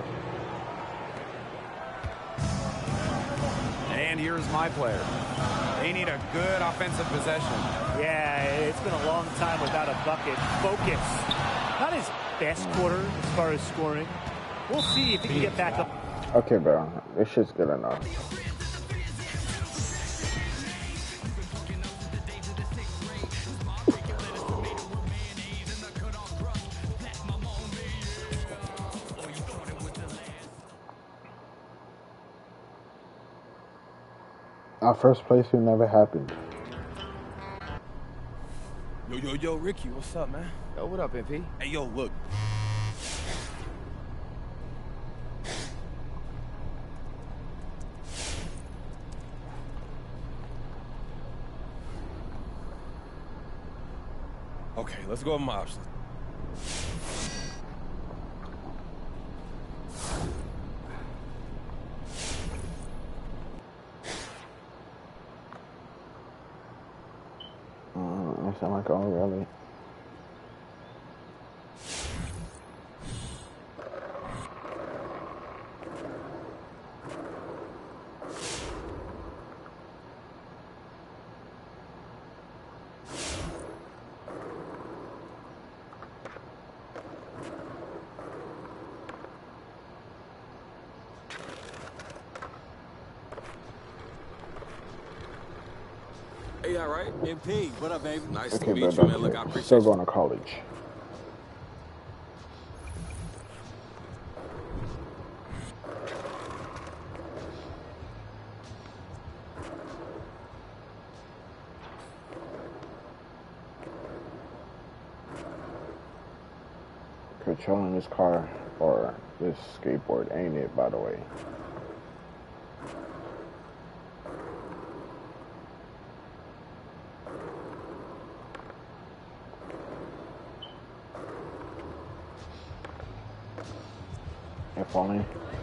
And here's My Player. They need a good offensive possession. Yeah, it's been a long time without a bucket. Focus. Not his best quarter as far as scoring. We'll see if he can get back up. Okay, bro. This shit's good enough. Our first place will never happened. Yo, yo, yo, Ricky, what's up, man? Yo, what up, M P? Hey, yo, look. Okay, let's go over my options. Mm, I sound like, oh, really? Hey, all right. M P, what up, baby? Nice okay, to meet bro, you, man. Look, I appreciate still you. going to college. Controlling this car or this skateboard, ain't it, by the way? If only.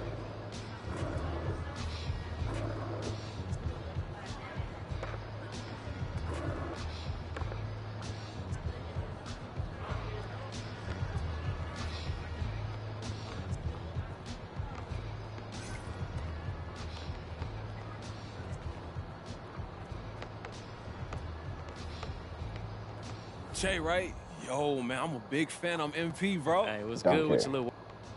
Jay, right? Yo, man, I'm a big fan. I'm M P, bro. Hey, what's Don't good care. with your little...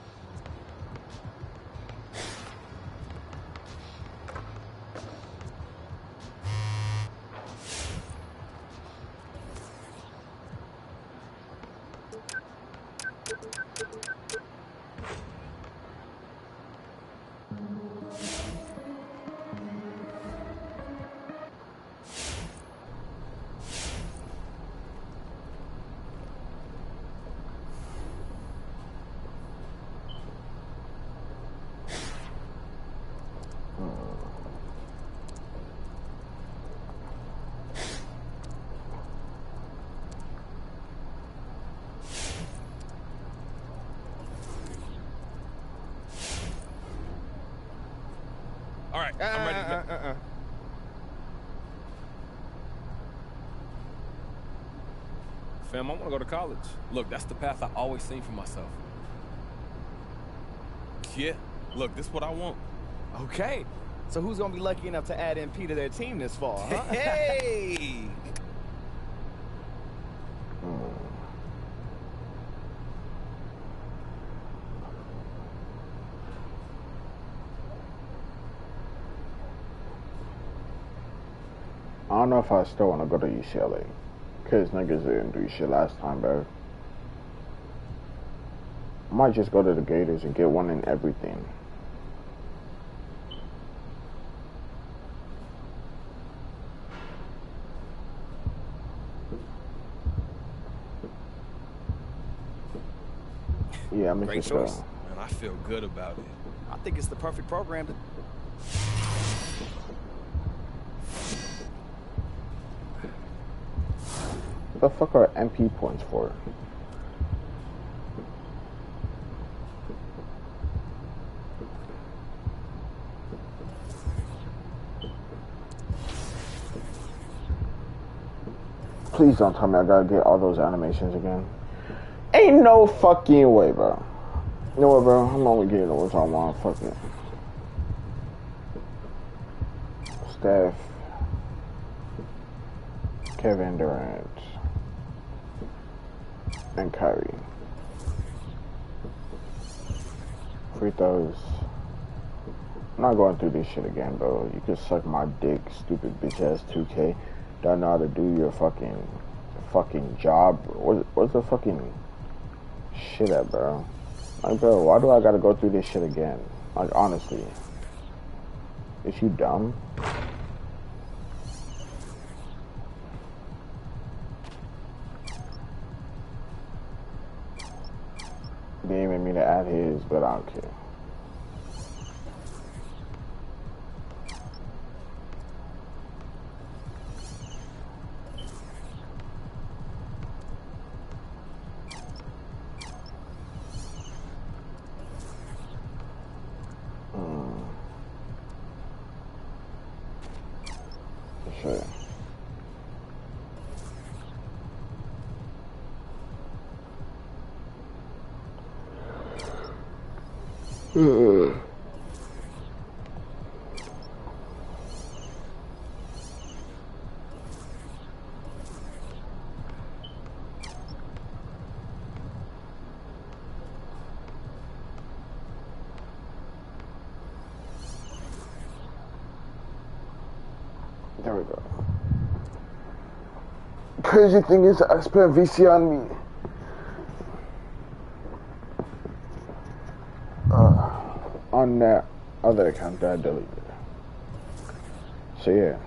All right, I'm ready to go. Uh, uh, uh. Fam, I want to go to college. Look, that's the path I always seen for myself. Yeah, look, this is what I want. Okay. So who's going to be lucky enough to add M P to their team this fall, huh? Hey! I don't know if I still want to go to U C L A. Because niggas didn't do shit last time, bro. I might just go to the Gators and get one in everything. Yeah, I'm Great just choice. go. Man, I feel good about it. I think it's the perfect program to... What the fuck are M P points for? Please don't tell me I gotta get all those animations again. Ain't no fucking way, bro. You know what, bro? I'm only getting what I want. Fuck it. Steph. Kevin Durant. And Kyrie. Free throws. I'm not going through this shit again, bro. You can suck my dick, stupid bitch ass two K. Don't know how to do your fucking fucking job. What, what's the fucking shit at, bro? Like, bro, why do I gotta go through this shit again? Like, honestly. Is you dumb? They even me to add his, but I don't care. Hmm. Sure. Uh. There we go. Crazy thing is, I spent V C on me. Uh, on that other account that I deleted. So yeah.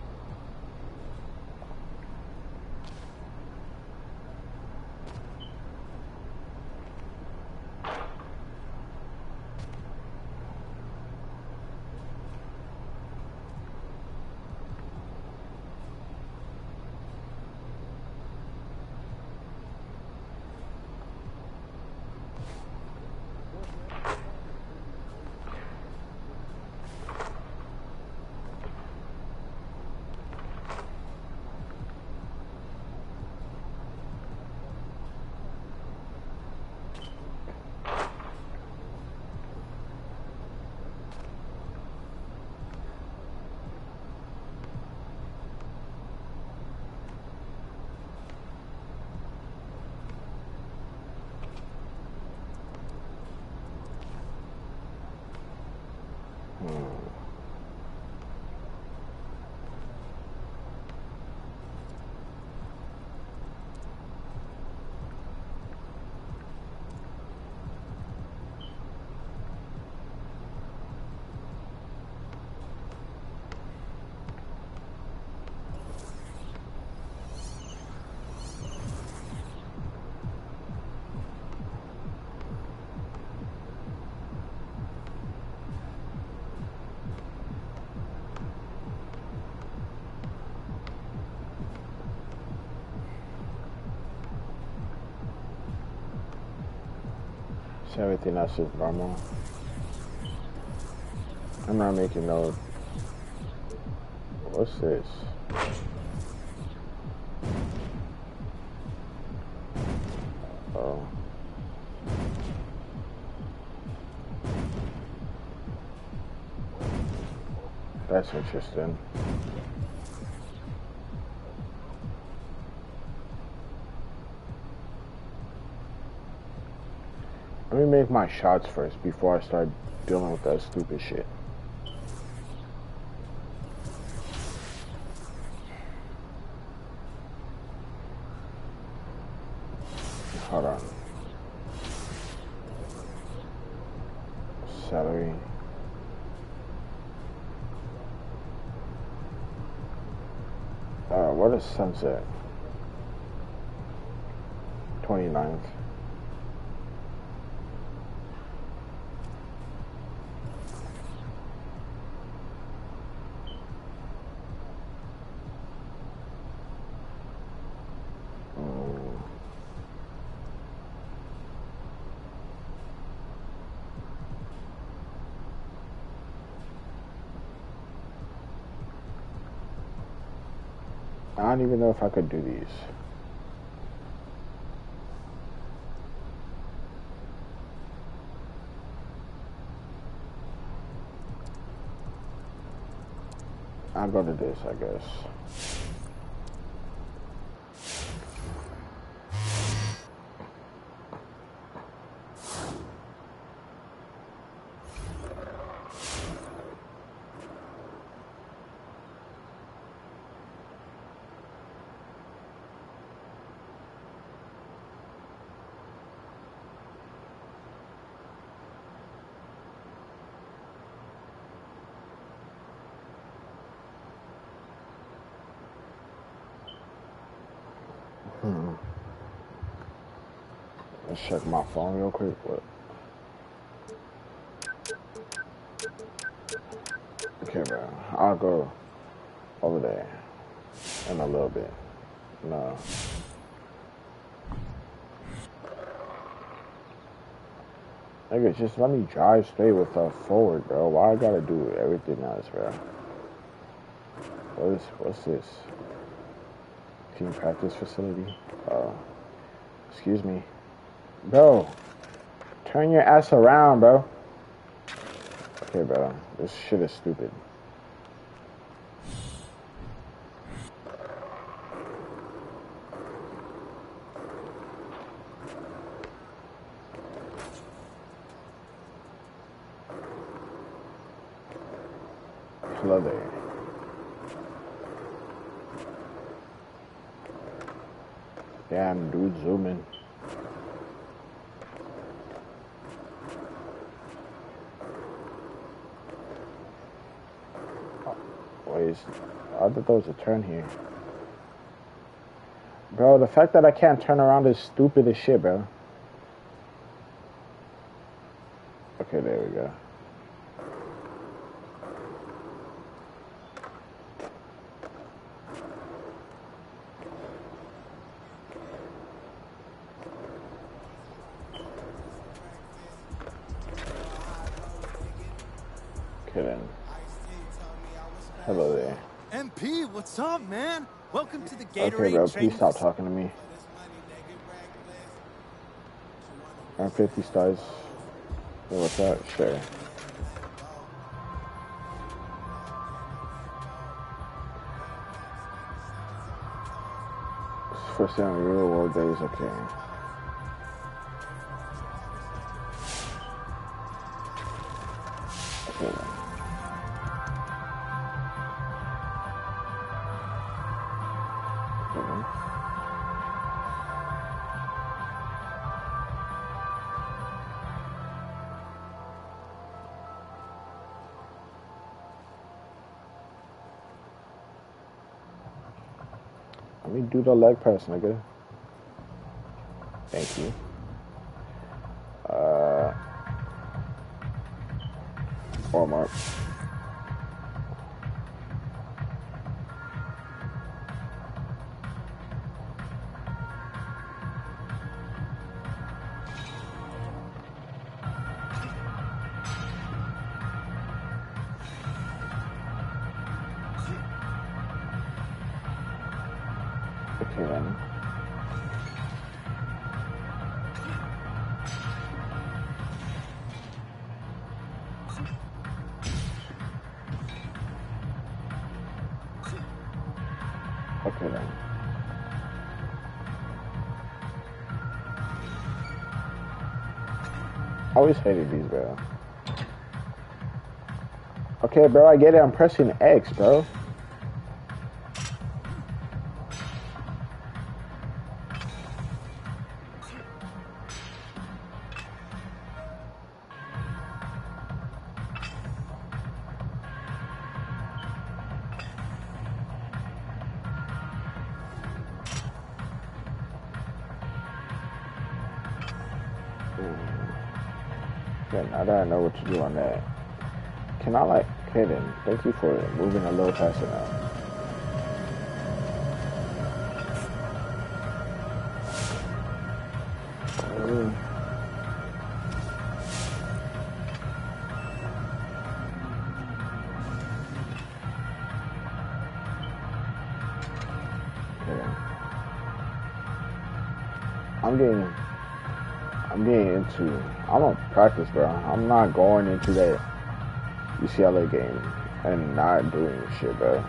Everything else is normal. I'm not making no. What's this? Oh. That's interesting. Let me make my shots first before I start dealing with that stupid shit. Hold on. Salary. Uh, what is sunset? twenty-ninth. I don't even know if I could do these. I'll go to this, I guess. Hmm. Let's check my phone real quick. What? Okay, bro. I'll go over there in a little bit. No. Nigga, just let me drive straight with a forward, bro. Why I gotta do everything else, bro? What is, what's this? Team practice facility? Uh, excuse me. Bro, turn your ass around, bro. Okay, bro. This shit is stupid. Hello there. Damn, dude, zooming. Oh, wait, I thought there was a turn here. Bro, the fact that I can't turn around is stupid as shit, bro. Okay, there we go. Kidding. Hello there. M P, what's up, man? Welcome to the Gatorade. Okay, bro, please stop talking to me. I'm fifty stars. Hey, what's that? Sure. First time in real world days, okay. Okay. Let me do the leg press, nigga. Thank you. Uh, Walmart. Okay then. Okay then. I always hated these, bro. Okay, bro, I get it. I'm pressing X, bro. Okay, now that I know what to do on that, can I like, okay then, thank you for moving a little faster now. Mm. Okay. I'm getting I'm getting into, I'm on practice, bro. I'm not going into that U C L A game and not doing shit, bro.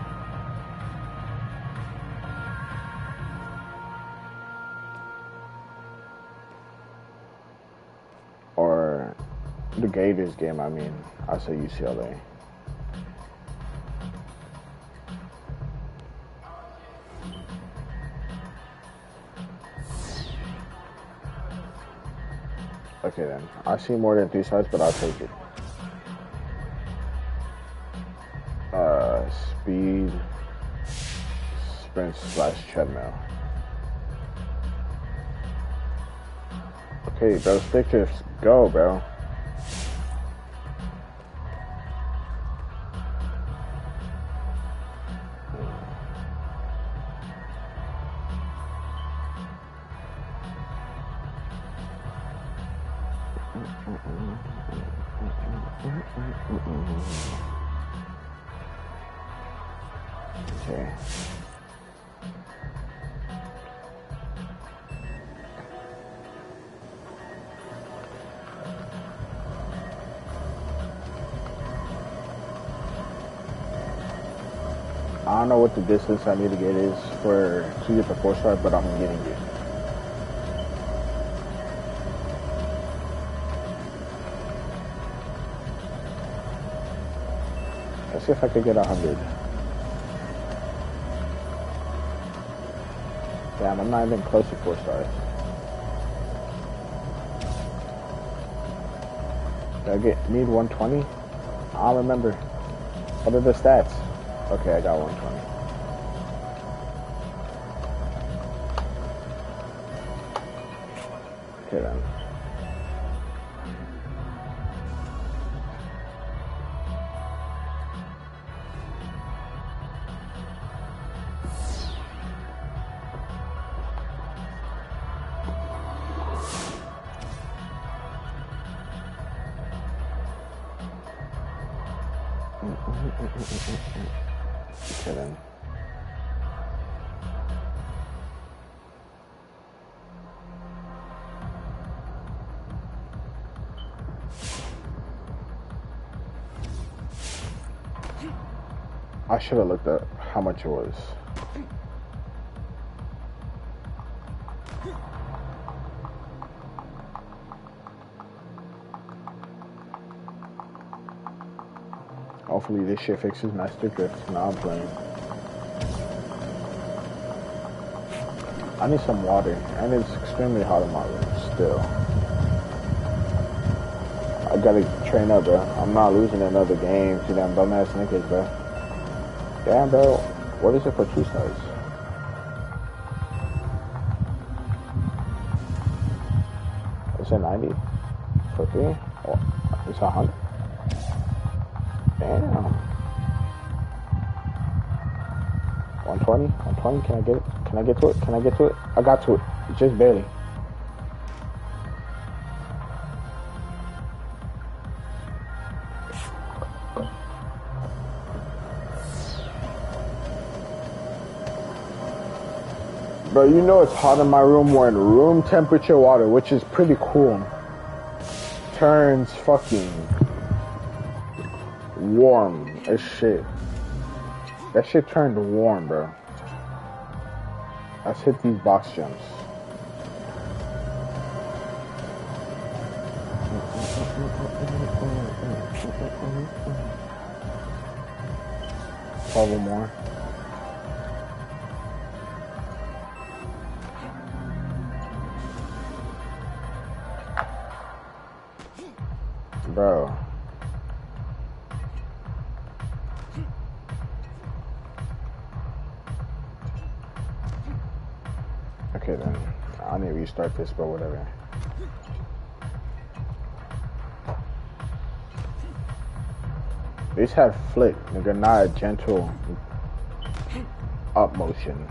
Or the Gators game, I mean. I say U C L A. Okay then, I see more than three sides, but I'll take it. Uh, speed, sprint slash treadmill. Okay, bro, stick to go, bro. Okay. I don't know what the distance I need to get is for to get the four star, but I'm getting it. Let's see if I could get a hundred. Damn, I'm not even close to four stars. Did I get need one twenty? I don't remember. What are the stats? Okay, I got one twenty. Okay then. Okay then. I should have looked up how much it was. Hopefully this shit fixes Master Drift. Now I'm playing. I need some water, and it's extremely hot in my room still. I gotta train up, bro. I'm not losing another game to them dumbass niggas, bro. Damn, bro. What is it for two stars? Is it ninety for three? Oh, it's a hundred. Damn. one twenty? one twenty? Can I get it? Can I get to it? Can I get to it? I got to it. Just barely. Bro, you know it's hot in my room. We're in room temperature water, which is pretty cool. Turns fucking warm as shit. That shit turned warm, bro. Let's hit these box jumps. Twelve more. Bro. Okay then, I need to restart this, but whatever. These have flick, nigga, not a gentle up motion.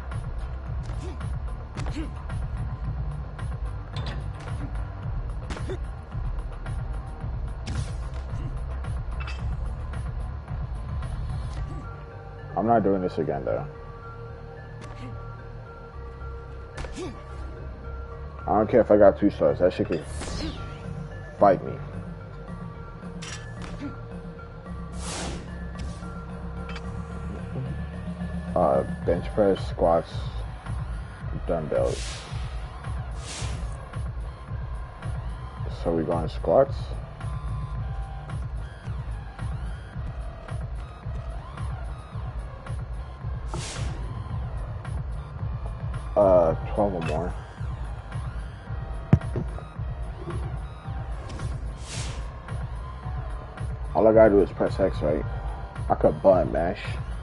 I'm not doing this again though. I don't care if I got two stars. That shit could fight me. Uh, bench press, squats, dumbbells. So we going squats? Uh, twelve or more. All I gotta do is press X, right? I could button mash.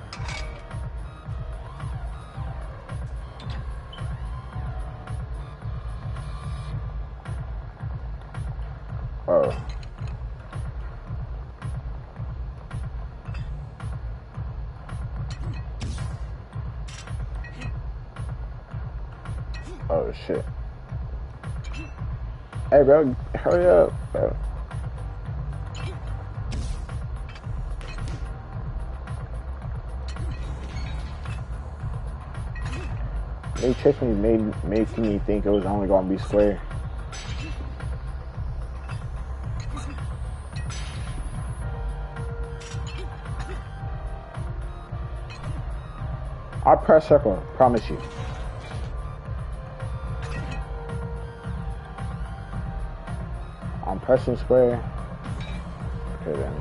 Oh. Oh shit. Hey bro, hurry up, bro. They tricked me, made making me think it was only gonna be square. I'll press circle, promise you. I'm pressing square. Okay then.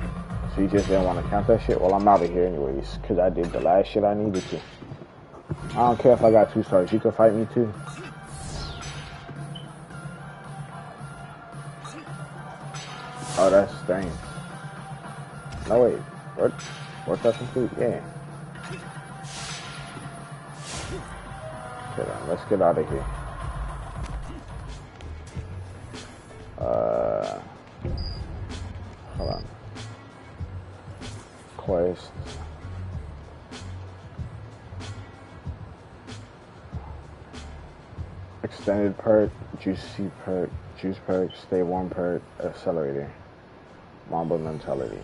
So you just didn't want to count that shit? Well, I'm out of here anyways, because I did the last shit I needed to. I don't care if I got two stars. You can fight me too. Oh, that's dang. No wait. What? What's that complete? Yeah. Okay, then, let's get out of here. Uh, hold on. Quest. Extended perk, juicy perk, juice perk, stay warm perk, accelerator, Mamba mentality.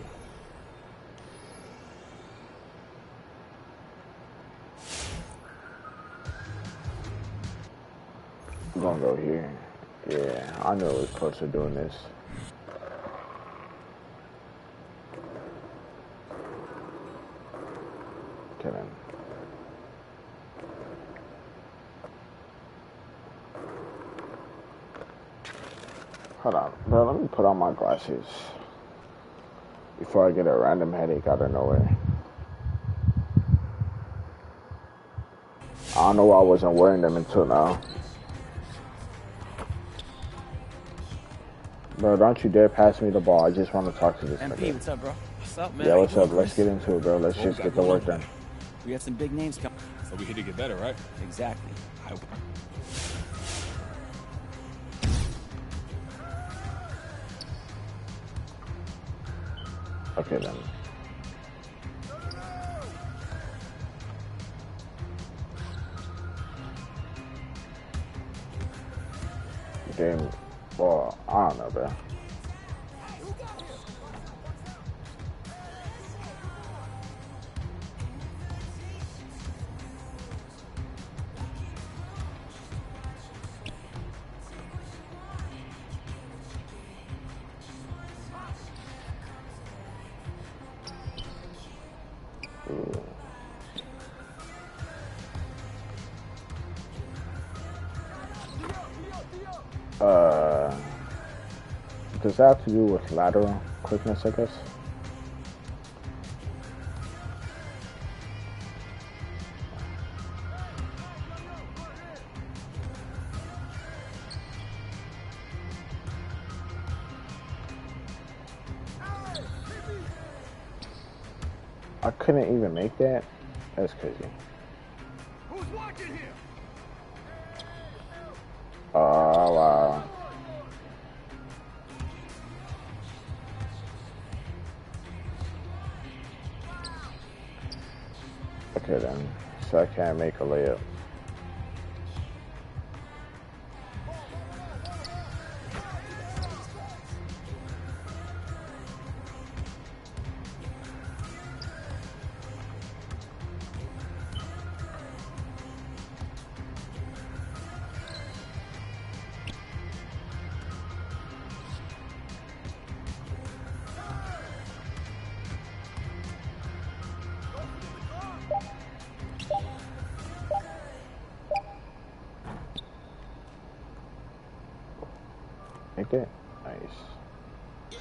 I'm gonna go here. Yeah, I know it was close to doing this. Okay then. Hold on, bro, let me put on my glasses before I get a random headache out of nowhere. I don't know why I wasn't wearing them until now. Bro, don't you dare pass me the ball. I just want to talk to this M P, nigga. what's up, bro? What's up, man? Yeah, what's up? Let's get into it, bro. Let's just get the work done. We got some big names coming. So we here to get better, right? Exactly. I... Okay, then. Game, well, I don't know, bro. Uh, does that have to do with lateral quickness, I guess? I couldn't even make that? That's crazy. Who's watching here? Oh, wow. Okay then, so I can't make a layup. Make it? Nice.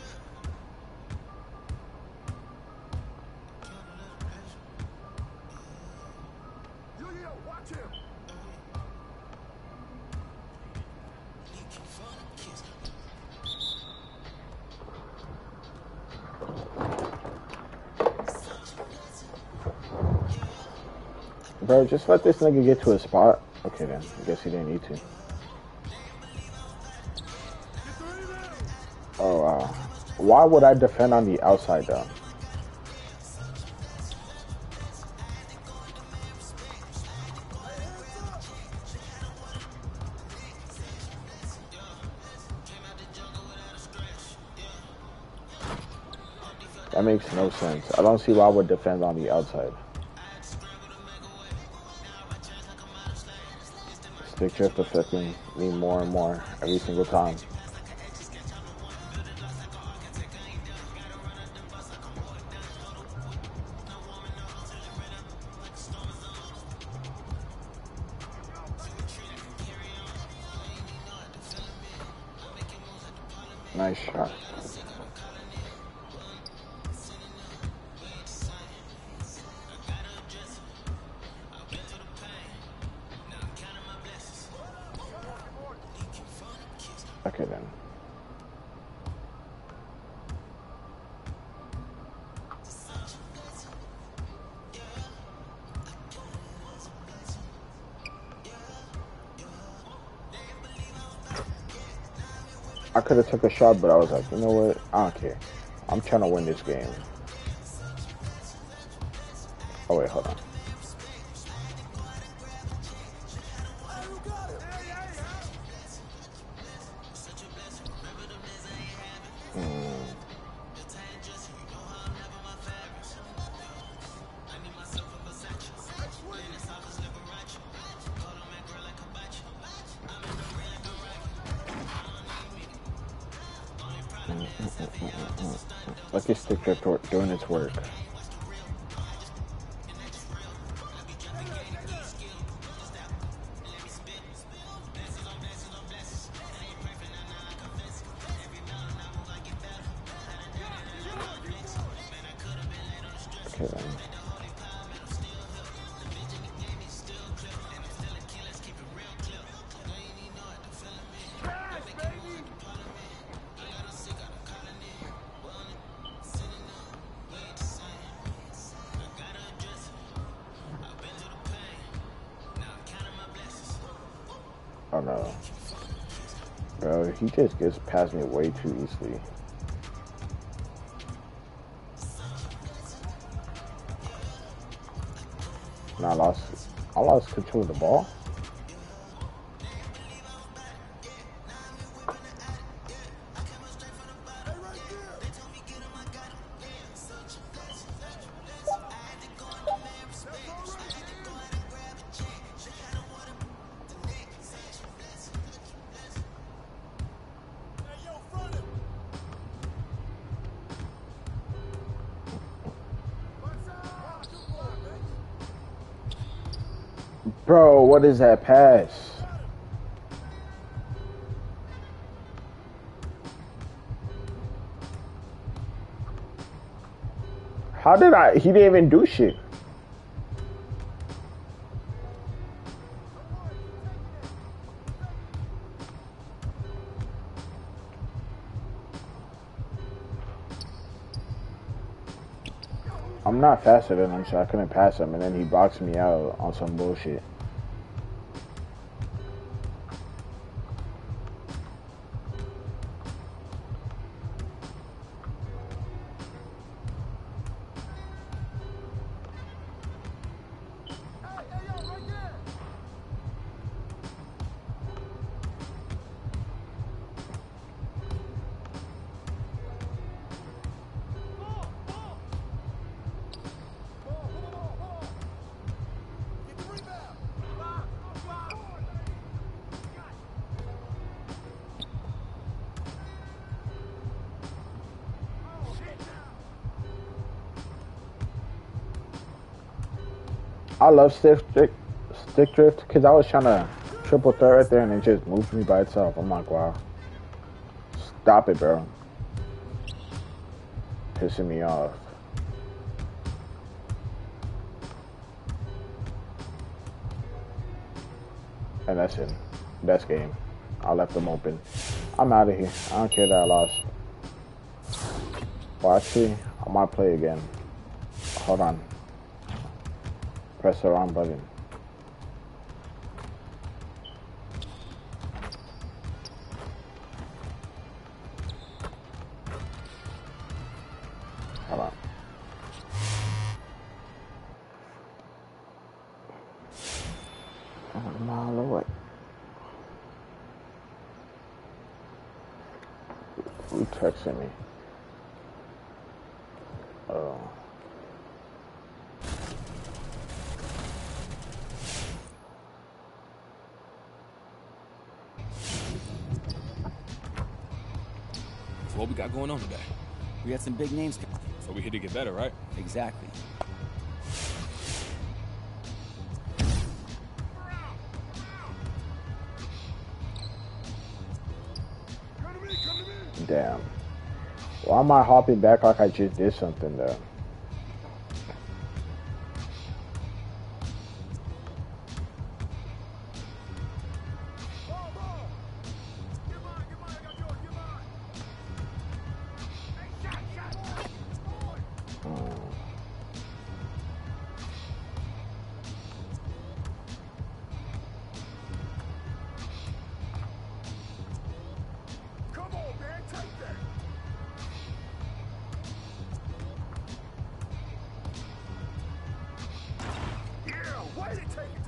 Bro, just let this nigga get to a spot. Okay then, I guess he didn't need to. Oh, wow. Why would I defend on the outside, though? That makes no sense. I don't see why I would defend on the outside. Stick shift affecting me more and more every single time. Nice shot. Okay then. I could have took a shot, but I was like, you know what? I don't care. I'm trying to win this game. Oh wait, hold on. Look at stick drift doing its work. Okay then. Oh no. Bro, he just gets past me way too easily. And I lost I lost control of the ball. Bro, what is that pass? How did I? He didn't even do shit. I'm not faster than him, so I couldn't pass him, and then he boxed me out on some bullshit. I love stick stick, stick drift because I was trying to triple threat right there and it just moved me by itself. I'm like, wow. Stop it, bro. Pissing me off. And that's it. Best game. I left them open. I'm out of here. I don't care that I lost. Well, actually, I might play again. Hold on. Press the wrong button. Hold on. Oh my lord. Who texted me? Oh. What we got going on today? We had some big names. So we here to get better, right? Exactly. Damn. Why am I hopping back like I just did something though?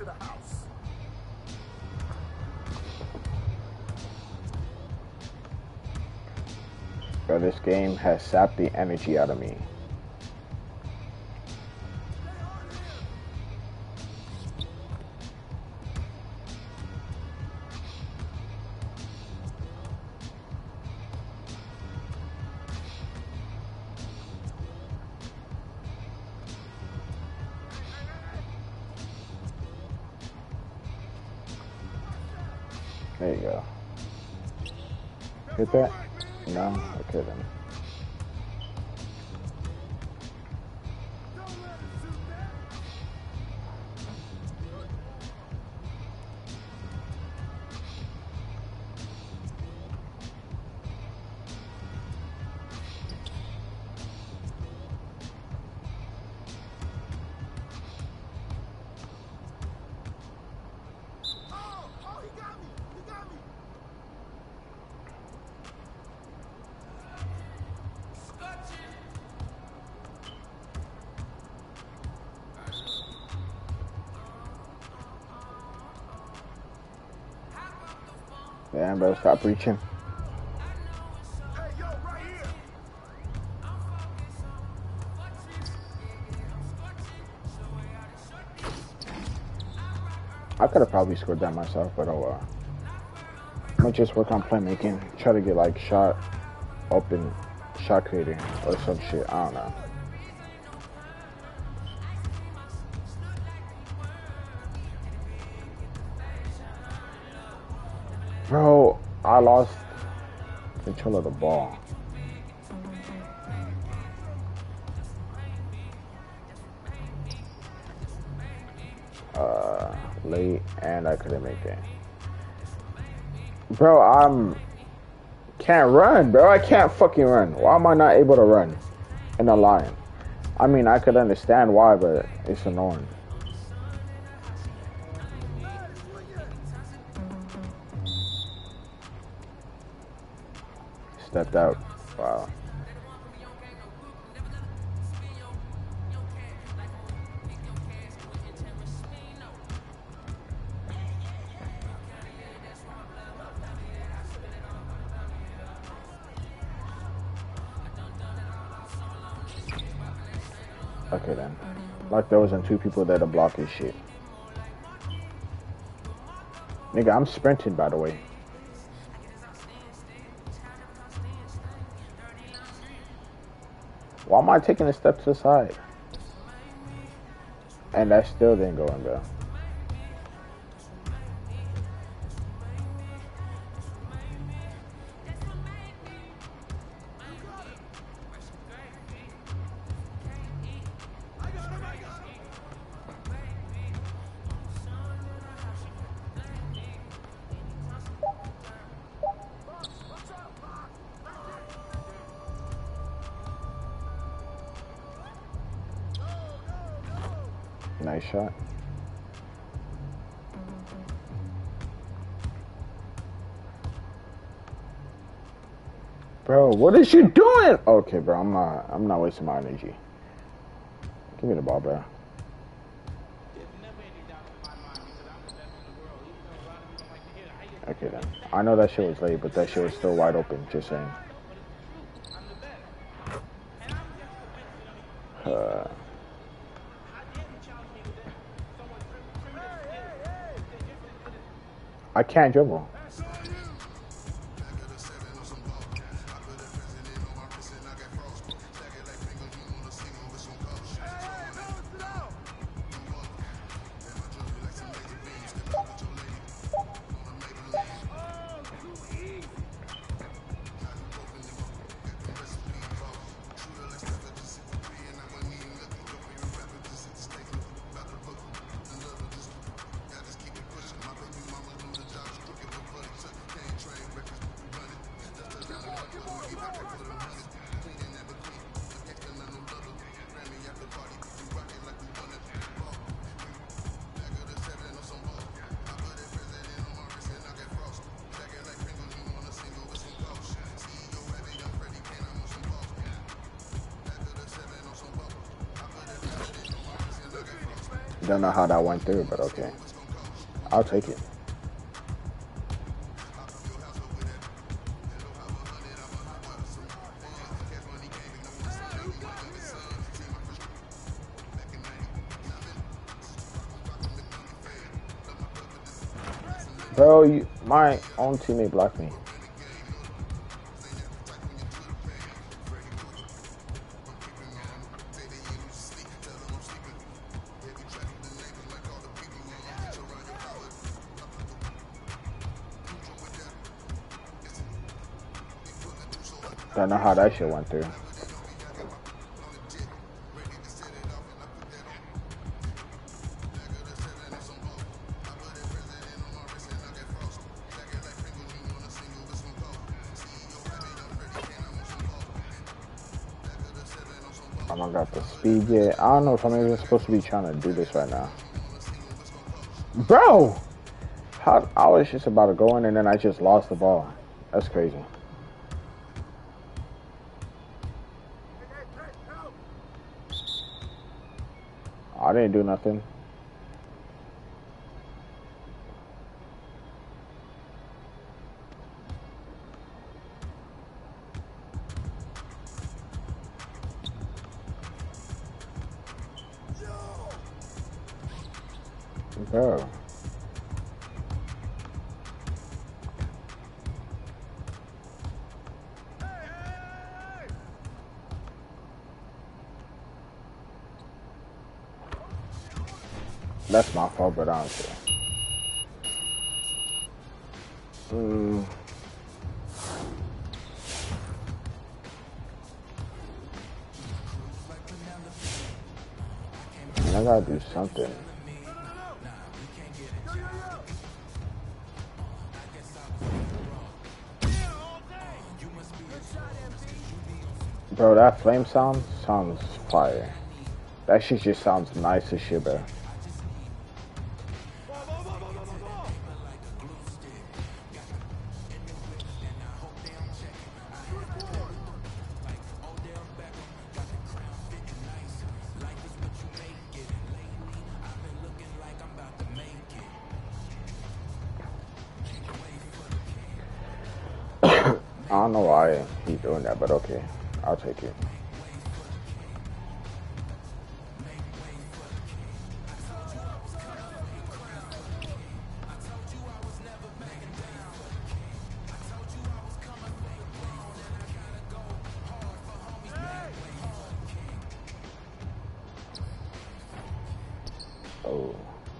Bro, this game has sapped the energy out of me. There you go. Hit that? No? Okay then. Damn, bro, stop reaching. I could have probably scored that myself, but oh well. I might just work on playmaking. Try to get like shot open, shot creating or some shit. I don't know. Bro, I lost control of the ball. Uh, late, and I couldn't make it. Bro, I'm can't run, bro. I can't fucking run. Why am I not able to run in a line? I mean, I could understand why, but it's annoying. Stepped out. Wow. Okay then. Like there wasn't two people there to block his shit. Nigga, I'm sprinting by the way. Why am I taking a step to the side? And that still didn't go in, bro. Nice shot. Bro, what is you doing? Okay, bro, I'm not I'm not wasting my energy. Give me the ball, bro. Okay then. I know that shit was late, but that shit was still wide open, just saying. Uh I can't dribble. Don't know how that went through, but okay. I'll take it. Bro, you, my own teammate blocked me. Don't know how that shit went through. Oh my god, the speed yet. I don't know if I'm even supposed to be trying to do this right now. Bro! How, I was just about to go in and then I just lost the ball. That's crazy. I didn't do nothing. Bro. That's my fault, but I don't care. Mm. I gotta do something. Bro, that flame sound sounds fire. That shit just sounds nice as shit, bro. I don't know why he's doing that, but okay, I'll take it. Oh.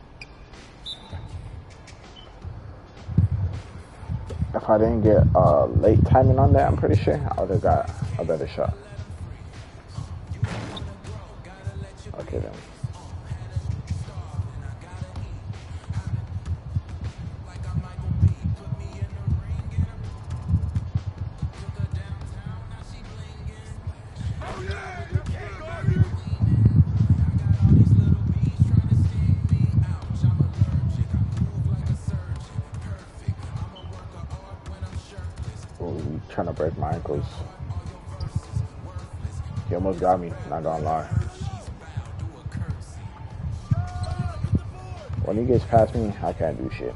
If I didn't get uh, late timing on that, I'm pretty sure I would have got a better shot. Okay then. Trying to break my ankles. He almost got me, not gonna lie. When he gets past me, I can't do shit.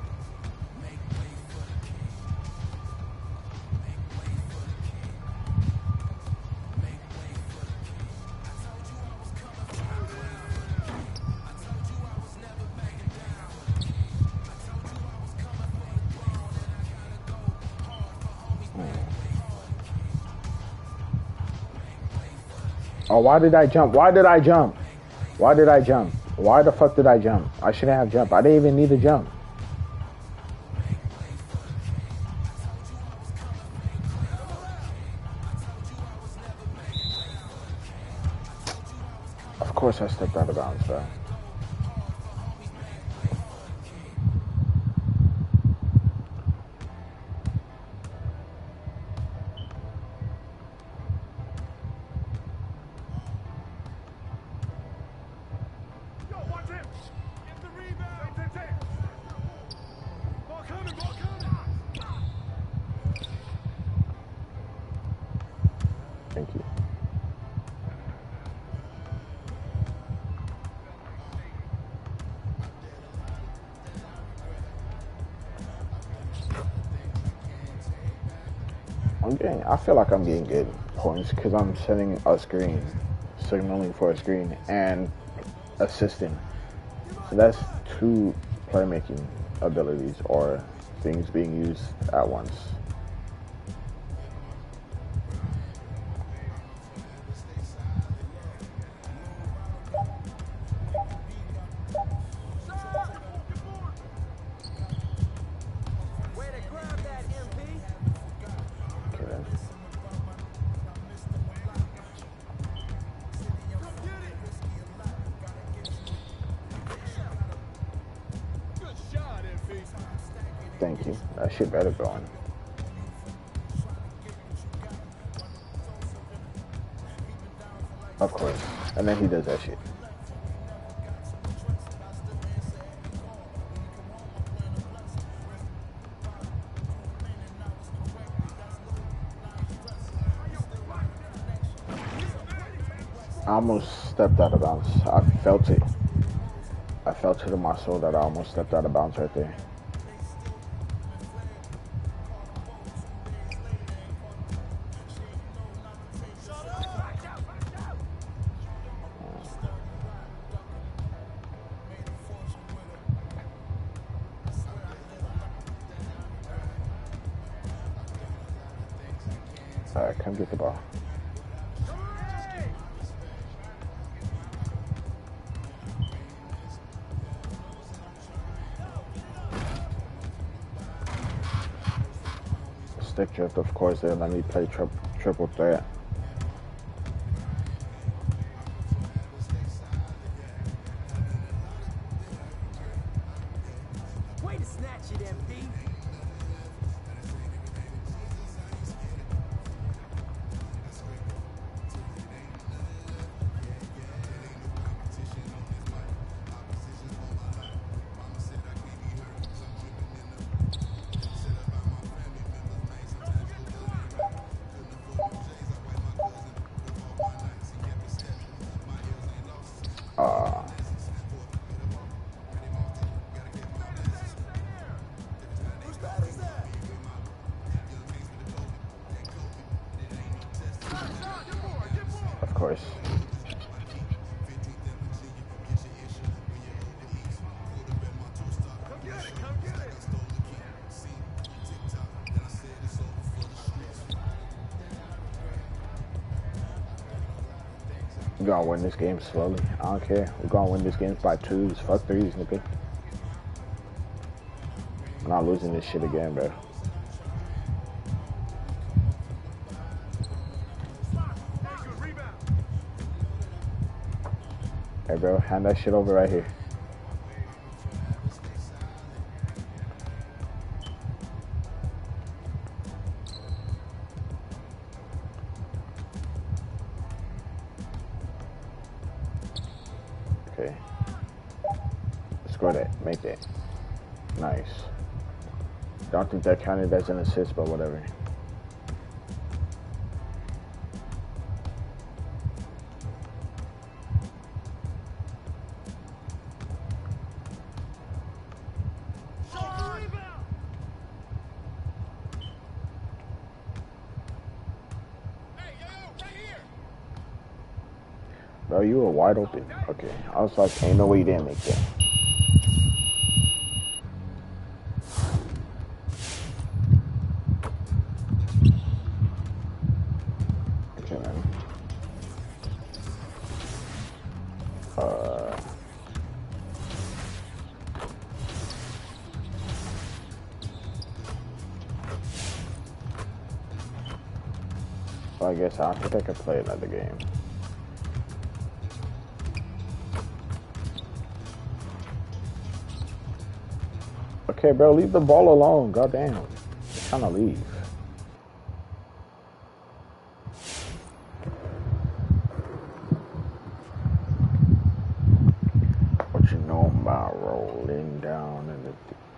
Oh, why did I jump? Why did I jump? Why did I jump? Why the fuck did I jump? I shouldn't have jumped. I didn't even need to jump. Of course I stepped out of bounds, bro. Thank you. getting, I feel like I'm getting good points because I'm setting a screen, signaling for a screen, and assisting. So that's two playmaking abilities or things being used at once. Thank you. That shit better go on. Of course. And then he does that shit. I almost stepped out of bounds. I felt it. I felt it in my soul that I almost stepped out of bounds right there. Alright, come get the ball. Stick drift, of course, they let me play tri triple threat. Way to snatch it, M P. Uh, of course. We're gonna win this game slowly. I don't care. We're gonna win this game by twos. Fuck threes, nigga. I'm not losing this shit again, bro. Hey, bro, hand that shit over right here. Okay. Score that. Make that. Nice. Don't think that counted as an assist, but whatever. Bro, you were wide open. Okay. I was like, ain't no way you didn't make that. Okay, man. Uh... Well, I guess I think I could play another game. Okay, bro, leave the ball alone. Goddamn. Just trying to leave. What you know about rolling down in the...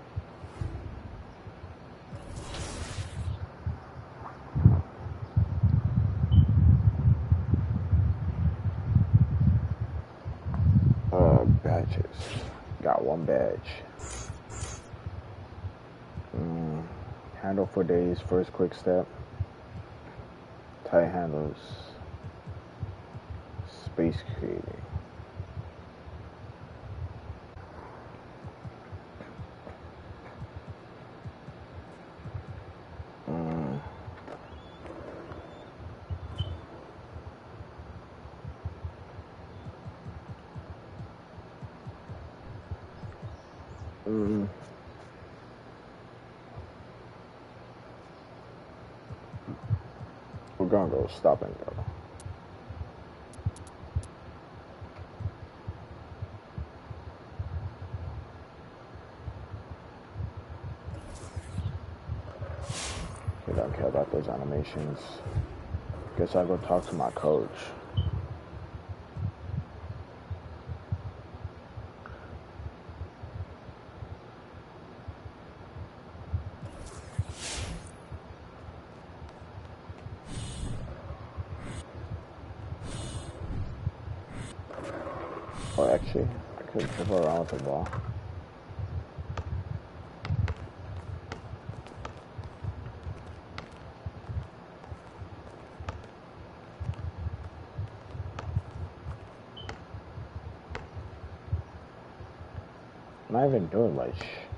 Uh, badges. Got one badge. Mm, handle for days, first quick step. Tight handles. Space creating. Mm. Mm. We're gonna go stop and go. We don't care about those animations. Guess I'll go talk to my coach. Oh, actually, I could dribble around with the ball. I'm not even doing much.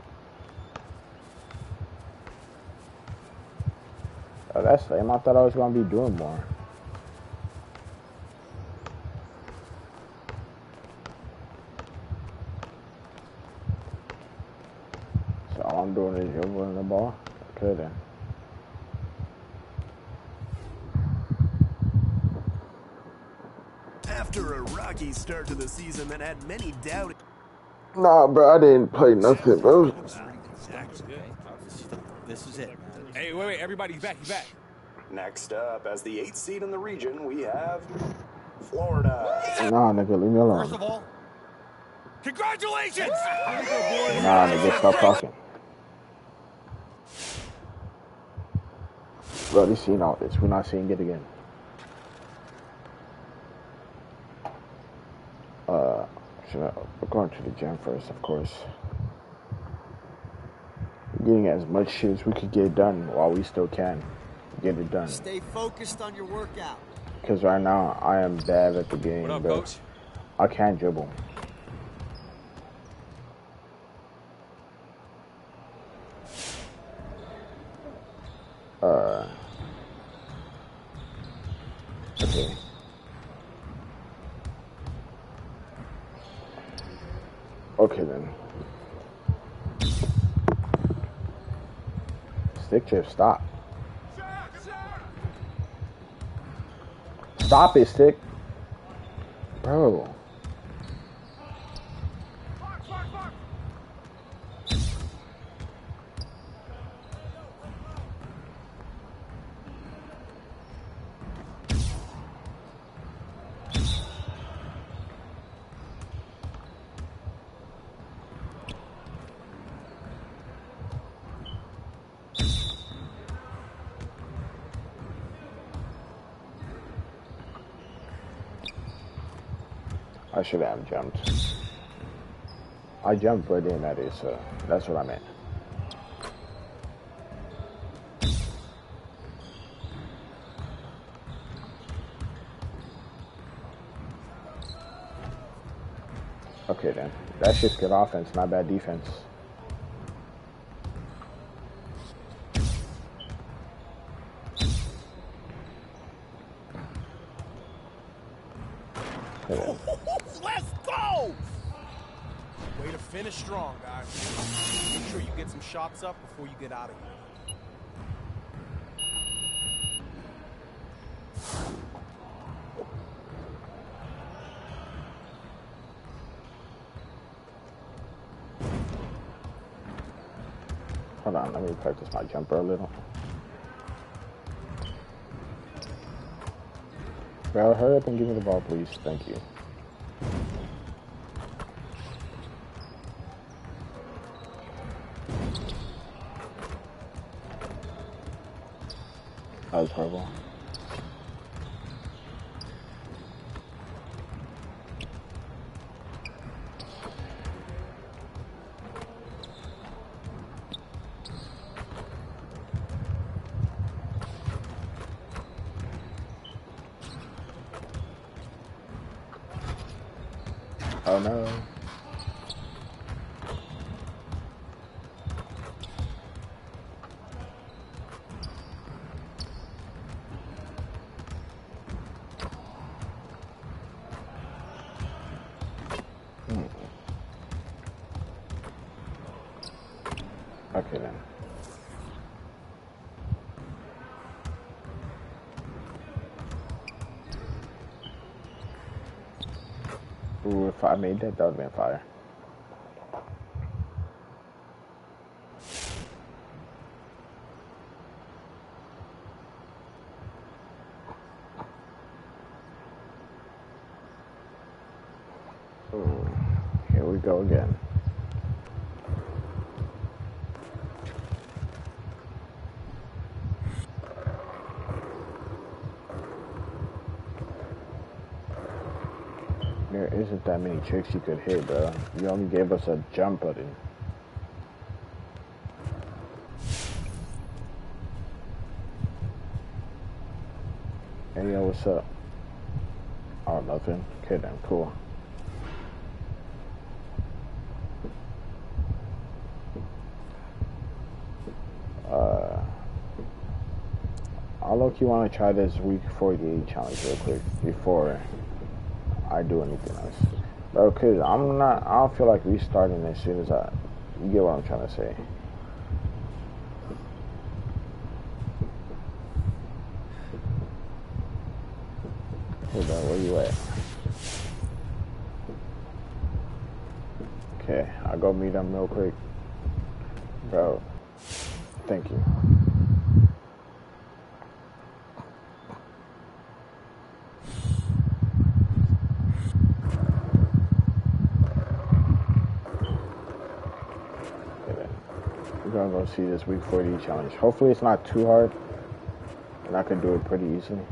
Oh, that's lame. I thought I was gonna be doing more. So all I'm doing is dribbling the ball. Okay then. After a rocky start to the season that had many doubts. Nah, bro, I didn't play nothing, bro. This is it, man. Hey, wait, wait, everybody's back, he's back. Next up, as the eighth seed in the region, we have Florida. Nah, nigga, leave me alone. First of all, congratulations! Nah, nigga, stop talking. We already seen all this. We're not seeing it again. Uh, should I, we're going to the gym first, of course. We're getting as much shit as we could get done while we still can get it done. Stay focused on your workout. Because right now, I am bad at the game, What up, bro. coach? I can't dribble. Uh. Okay. Okay then. Stick shift, stop. Stop it, stick. Bro. I should have jumped. I jumped, but it didn't matter, so that's what I meant. Okay then. That's just good offense, not bad defense. Okay, then. Let's go! Way to finish strong, guys. Make sure you get some shots up before you get out of here. Hold on, let me practice my jumper a little. Bro, hurry up and give me the ball, please. Thank you. That was horrible. Oh no. Hmm. Okay then. Ooh, if I made that, that would have been fire. Ooh, here we go again. There isn't that many tricks you could hit, bro. You only gave us a jump button. Hey, yo, what's up? Oh, nothing. Okay, then, cool. Uh, I'll look. You want to try this week forty-eight challenge real quick before I do anything else, bro, cause I'm not, I don't feel like restarting as soon as I, you get what I'm trying to say. Hey, bro, where you at? Okay, I'll go meet them real quick. Bro, thank you. Gonna go see this week forty challenge. Hopefully it's not too hard and I can do it pretty easily.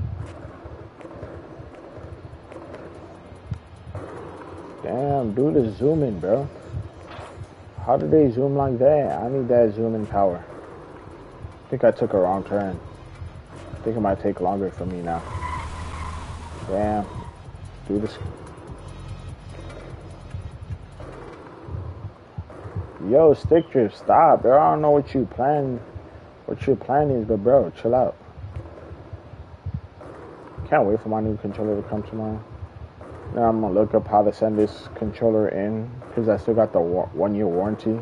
Damn, dude is zooming, bro. How did they zoom like that? I need that zooming power. I think I took a wrong turn. I think it might take longer for me now. Damn. Dude is... Yo, stick drift, stop, bro. I don't know what you plan, what your plan is, but bro, chill out. Can't wait for my new controller to come tomorrow. Now I'm gonna look up how to send this controller in, because I still got the one year warranty.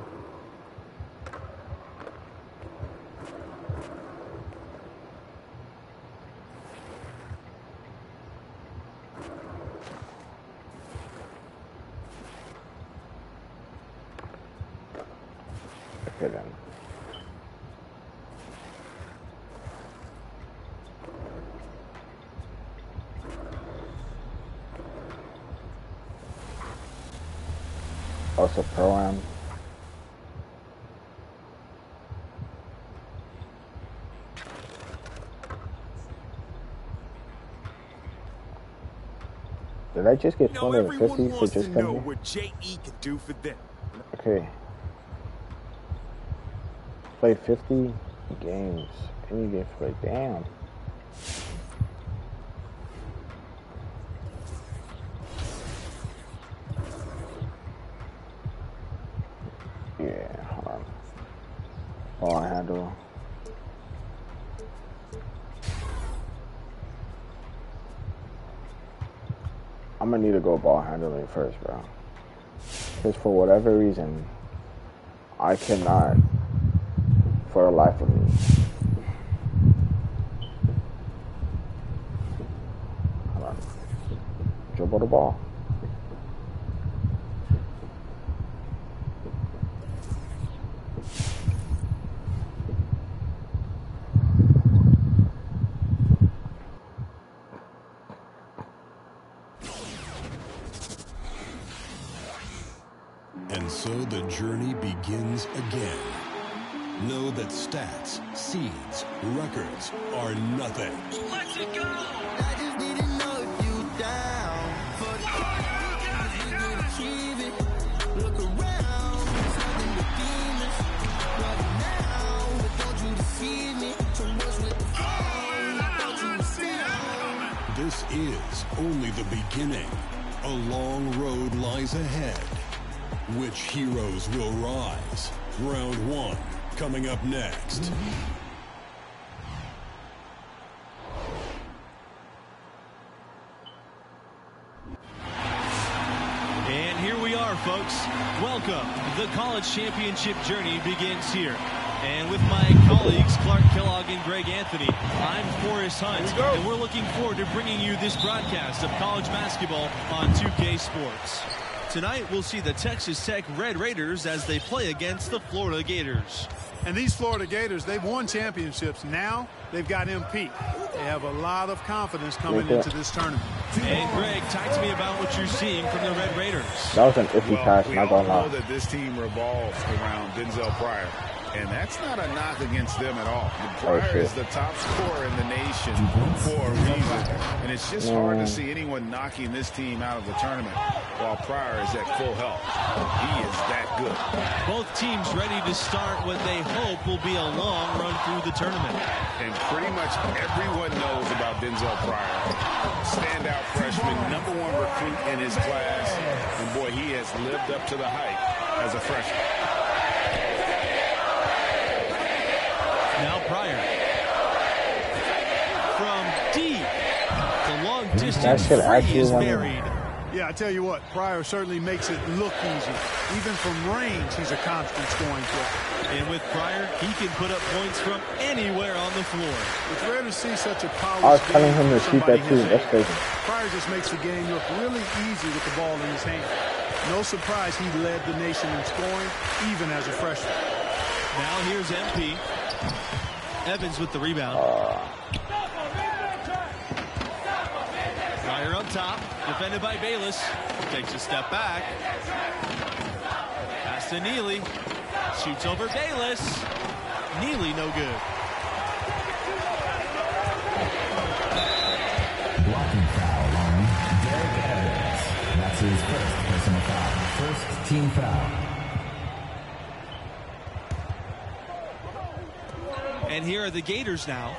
Okay then. Also Pro-Am. Did I just get two hundred fifty for just coming here? What J E can do for them. Okay. Played fifty games. Any game for like, damn. Yeah, hold on. Ball handle. I'm gonna need to go ball handling first, bro. Because for whatever reason, I cannot, for the life of me. Hold on. Dribble the ball. And so the journey begins again. Know that stats, seeds, records are nothing. Let's it go! I just need to know if you down. For the you can achieve it. Look around, there's nothing but demons. Right now, but don't you deceive me. Too much with the phone, I thought you were down. This is only the beginning. A long road lies ahead. Which heroes will rise? Round one, coming up next. And here we are, folks. Welcome. The college championship journey begins here. And with my colleagues, Clark Kellogg and Greg Anthony, I'm Forrest Hunt, and we're looking forward to bringing you this broadcast of college basketball on two K Sports. Tonight, we'll see the Texas Tech Red Raiders as they play against the Florida Gators. And these Florida Gators, they've won championships. Now they've got M P. They have a lot of confidence coming into this tournament. And Greg, talk to me about what you're seeing from the Red Raiders. That was an iffy well, pass, we not all gonna know lie. that this team revolves around Denzel Pryor. And that's not a knock against them at all. Pryor oh, is the top scorer in the nation for a reason. And it's just hard to see anyone knocking this team out of the tournament while Pryor is at full health. He is that good. Both teams ready to start what they hope will be a long run through the tournament. And pretty much everyone knows about Denzel Pryor. Standout freshman, number one recruit in his class. And boy, he has lived up to the hype as a freshman. Now Pryor. From deep. The long distance three is buried. Yeah, I tell you what, Pryor certainly makes it look easy. Even from range, he's a constant scoring threat. And with Pryor, he can put up points from anywhere on the floor. It's rare to see such a polished I was telling him to shoot that too. That's crazy. Pryor just makes the game look really easy with the ball in his hand. No surprise he led the nation in scoring, even as a freshman. Now here's M P. Evans with the rebound. Uh. Pryor up top, defended by Bayless. Takes a step back. Pass to Neely. Shoots over Bayless. Neely no good. Blocking foul on Derek Evans. That's his first personal foul. First team foul. And here are the Gators now.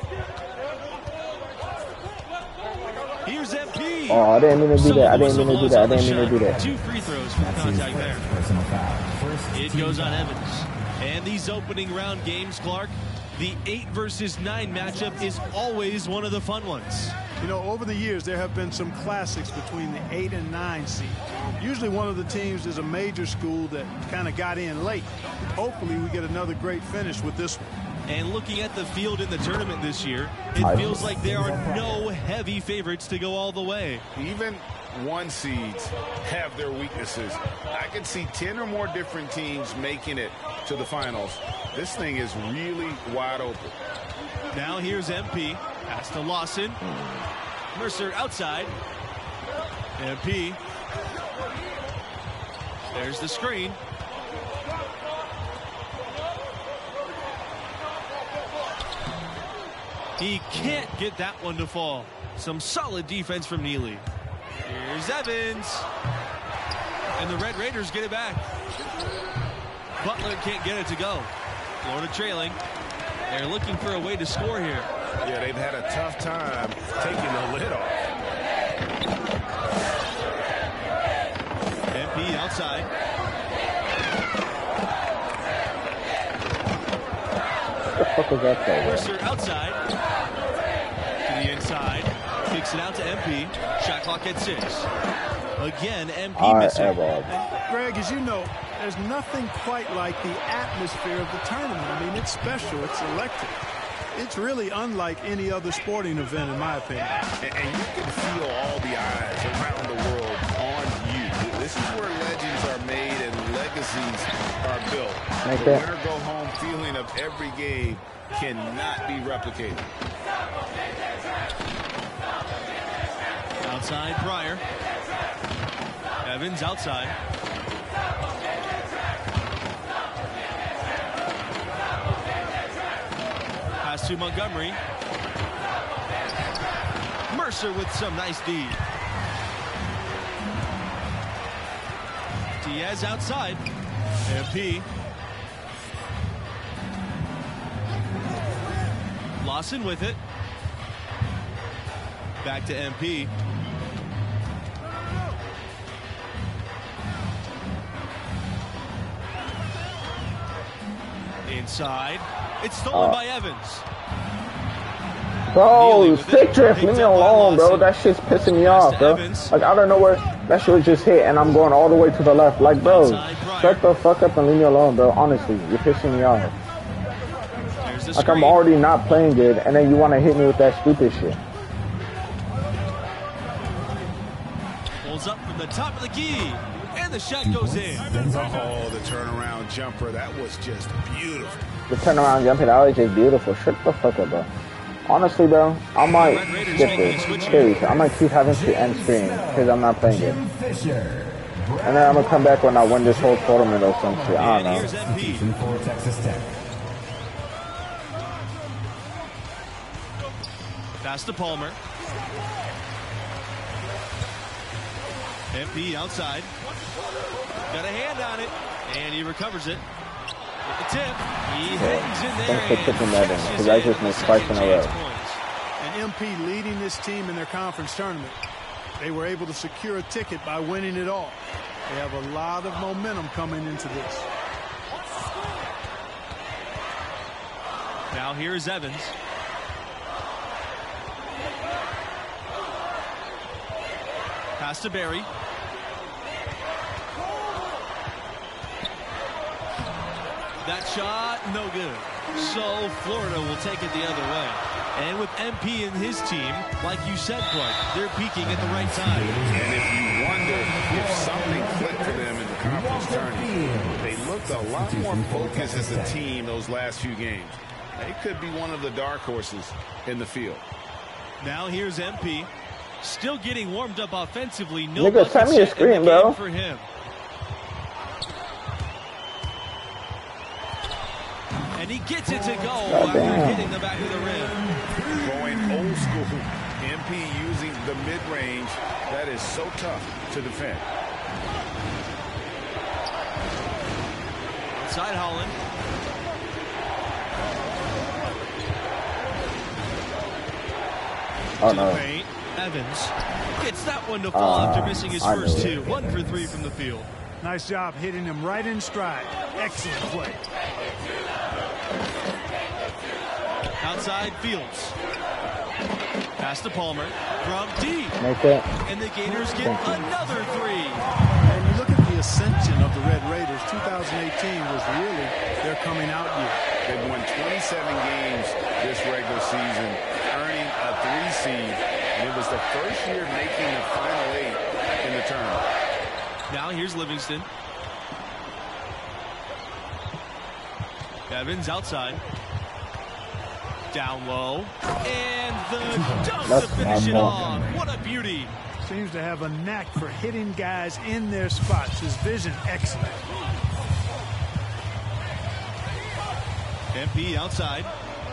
Here's M P. Oh, I didn't mean to do that. I didn't mean to do that. I didn't mean to do that. Two free throws for contact there. Personal foul. First It goes on Evans. And these opening round games, Clark, the eight versus nine matchup is always one of the fun ones. You know, over the years, there have been some classics between the eight and nine seed. Usually one of the teams is a major school that kind of got in late. Hopefully we get another great finish with this one. And looking at the field in the tournament this year, it feels like there are no heavy favorites to go all the way. Even one seeds have their weaknesses. I can see ten or more different teams making it to the finals. This thing is really wide open. Now here's M P. Pass to Lawson. Mercer outside. M P. There's the screen. He can't get that one to fall. Some solid defense from Neely. Here's Evans. And the Red Raiders get it back. Butler can't get it to go. Florida trailing. They're looking for a way to score here. Yeah, they've had a tough time taking the lid off. M P outside. What the fuck was that play? Mercer outside. To the inside. Kicks it out to M P. Shot clock at six. Again, M P Right, missing. Greg, as you know, there's nothing quite like the atmosphere of the tournament. I mean, it's special. It's electric. It's really unlike any other sporting event, in my opinion. And, and you can feel all the eyes around the world on you. This is where legends are made and legacies are built. Like the that. winner go home feeling of every game cannot be replicated. Outside Pryor. Evans outside. Pass to Montgomery. Mercer with some nice D. Diaz outside. M P. Lawson with it. Back to M P. inside. It's stolen uh, by Evans. Bro, stick drift, leave me alone, bro. That shit's pissing me off, bro. Like, out of nowhere, that shit was just hit, and I'm going all the way to the left. Like, bro, shut the fuck up and leave me alone, bro. Honestly, you're pissing me off. Like, I'm already not playing good, and then you want to hit me with that stupid shit. Pulls up from the top of the key, and the shot goes in. Oh, the turnaround jumper, that was just beautiful. The turnaround jumper, that was just beautiful. Shut the fuck up, bro. Honestly, bro, I might skip this. Seriously, I might keep having to end stream because I'm not playing it. And then I'm going to come back when I win this whole tournament or some shit. I don't know. Pass to Palmer. M P outside. Got a hand on it. And he recovers it. With the tip. He hangs in there. Thanks for tipping that in, because I just missed twice in a row. And M P leading this team in their conference tournament. They were able to secure a ticket by winning it all. They have a lot of momentum coming into this. Now here's Evans. Pass to Barry. That shot, no good. So Florida will take it the other way. And with M P and his team, like you said, Clark, they're peaking at the right time. And if you wonder if something clicked for them in the conference tournament, they looked a lot more focused as a team those last few games. They could be one of the dark horses in the field. Now here's M P. Still getting warmed up offensively. No Nigga, send me a screen, bro. For him. And he gets it to go God after damn. hitting the back of the rim. Going old school. M P using the mid-range. That is so tough to defend. Inside Holland. Oh, to no. the paint. Evans gets that one to fall uh, after missing his I first knew two. it. One for three from the field. Nice job hitting him right in stride. Excellent play. Outside Fields. Pass to Palmer from deep. Make it. And the Gators get another three. And you look at the ascension of the Red Raiders. two thousand eighteen was really their coming out year. They've won twenty-seven games this regular season, earning a three seed. And it was the first year making the final eight in the tournament. Now here's Livingston. Evans outside. Down low. And the dunk That's to finish it my off. What a beauty. Seems to have a knack for hitting guys in their spots. His vision excellent. M P outside.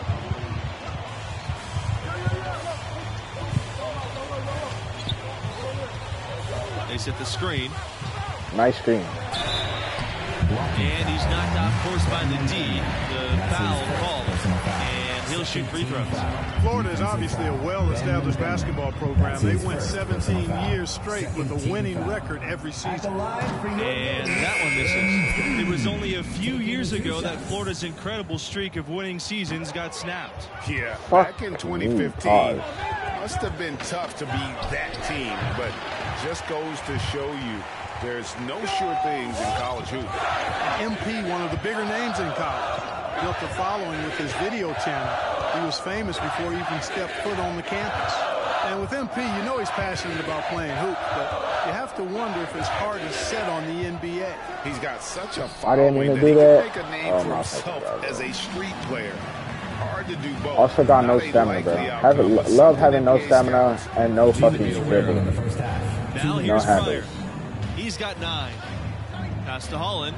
They set the screen. Nice screen. And he's knocked off course by the D. The foul called. And he'll shoot free throws. Florida is obviously a well-established basketball program. They went seventeen years straight with a winning record every season. And that one misses. It was only a few years ago that Florida's incredible streak of winning seasons got snapped. Yeah, back in twenty fifteen, must have been tough to beat that team, but just goes to show you there's no sure things in college hoops. M P, one of the bigger names in college, built a following with his video channel. He was famous before he even stepped foot on the campus. And with M P, you know he's passionate about playing hoops, but you have to wonder if his heart is set on the N B A. He's got such a I following didn't mean that to he do can that. make a name Oh, for my himself fucking as a street player. Hard to do both. Also got no Not a stamina, bro. likely Have, outcome, but love something having no N B A stamina scouts and no fucking dribbling. Now here's have Pryor. it. He's got nine. Pass to Holland.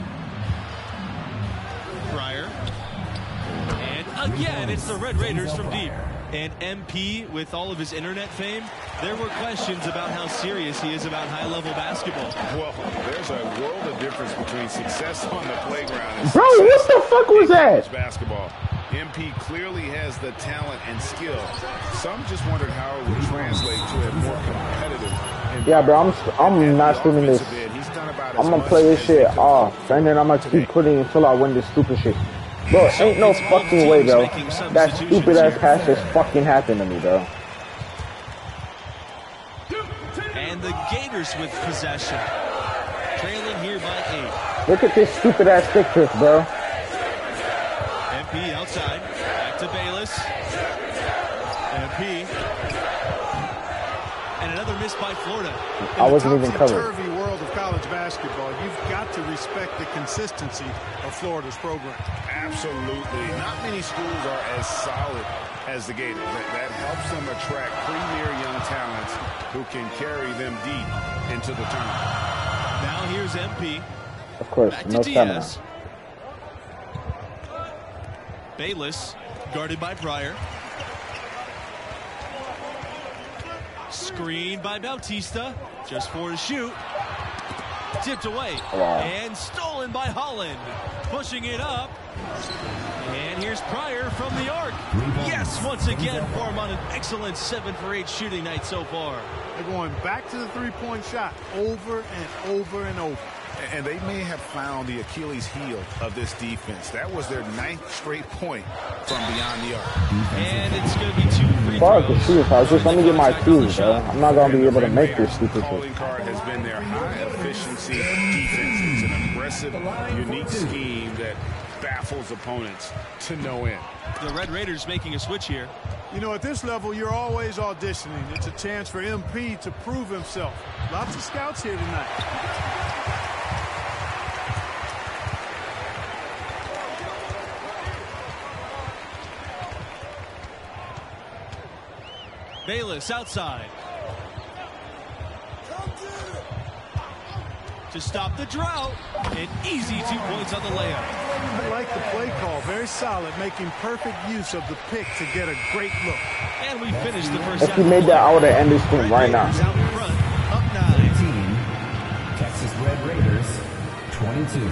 Pryor. And again, it's the Red Raiders from deep. And M P, with all of his internet fame, there were questions about how serious he is about high-level basketball. Well, there's a world of difference between success on the playground and Bro, what the fuck was that? basketball. M P clearly has the talent and skill. Some just wondered how it would translate to a more competitive environment. Yeah, bro, I'm I'm not streaming this. I'm gonna play this shit off, and then I'm gonna keep putting it until I win this stupid shit. Bro, ain't no fucking way, bro. That stupid ass pass just fucking happened to me, bro. And the Gators with possession. Trailing here by eight. Look at this stupid ass picture, bro. M P outside. Back to Bayless. M P. And another miss by Florida. I wasn't even covered. In the topsy-turvy world of college basketball, you've got to respect the consistency of Florida's program. Absolutely. Not many schools are as solid as the Gators. That, that helps them attract premier young talents who can carry them deep into the tournament. Now here's M P. Of course, Back no to stamina. Diaz. Bayless, guarded by Pryor. Screen by Bautista, just for a shoot. Tipped away, Wow. and stolen by Holland. Pushing it up. And here's Pryor from the arc. Yes, once again for him on an excellent seven for eight shooting night so far. They're going back to the three-point shot over and over and over. And they may have found the Achilles heel of this defense. That was their ninth straight point from beyond the arc. And it's going to be two free Fuck the throws. shoes, I was just let me get my shoes, bro. I'm not gonna be able to make this stupid Calling shit. card has been their high efficiency defense. It's an aggressive, unique scheme that baffles opponents to no end. The Red Raiders making a switch here. You know, at this level, you're always auditioning. It's a chance for M P to prove himself. Lots of scouts here tonight. Bayless outside. To stop the drought. An easy two points on the layup. I like the play call. Very solid, making perfect use of the pick to get a great look. And we finished the first If half. you made that, I would have ended this game right now. Out in front, up nine. Team, Texas Red Raiders, twenty-two.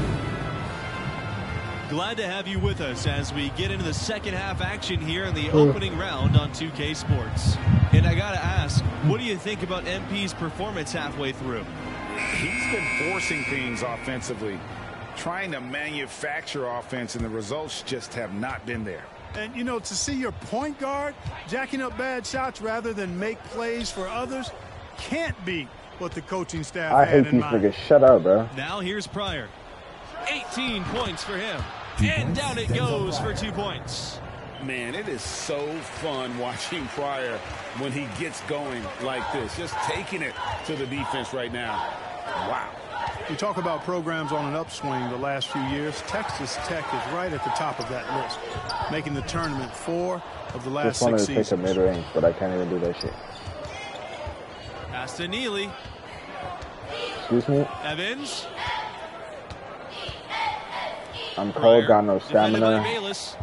Glad to have you with us as we get into the second half action here in the opening round on two K Sports. And I got to ask, what do you think about M P's performance halfway through? He's been forcing things offensively, trying to manufacture offense, and the results just have not been there. And, you know, to see your point guard jacking up bad shots rather than make plays for others can't be what the coaching staff I had hate in these mind. niggas. Shut up, bro. Now here's Pryor. eighteen points for him. And down it goes for two points. Man, it is so fun watching Pryor when he gets going like this. Just taking it to the defense right now. Wow. You talk about programs on an upswing the last few years. Texas Tech is right at the top of that list, making the tournament four of the last Just wanted six to take a seasons. mid-range, but I can't even do that shit. Pass to Neely. Excuse me? Evans. I'm cold, got no Defended by stamina. Bayless.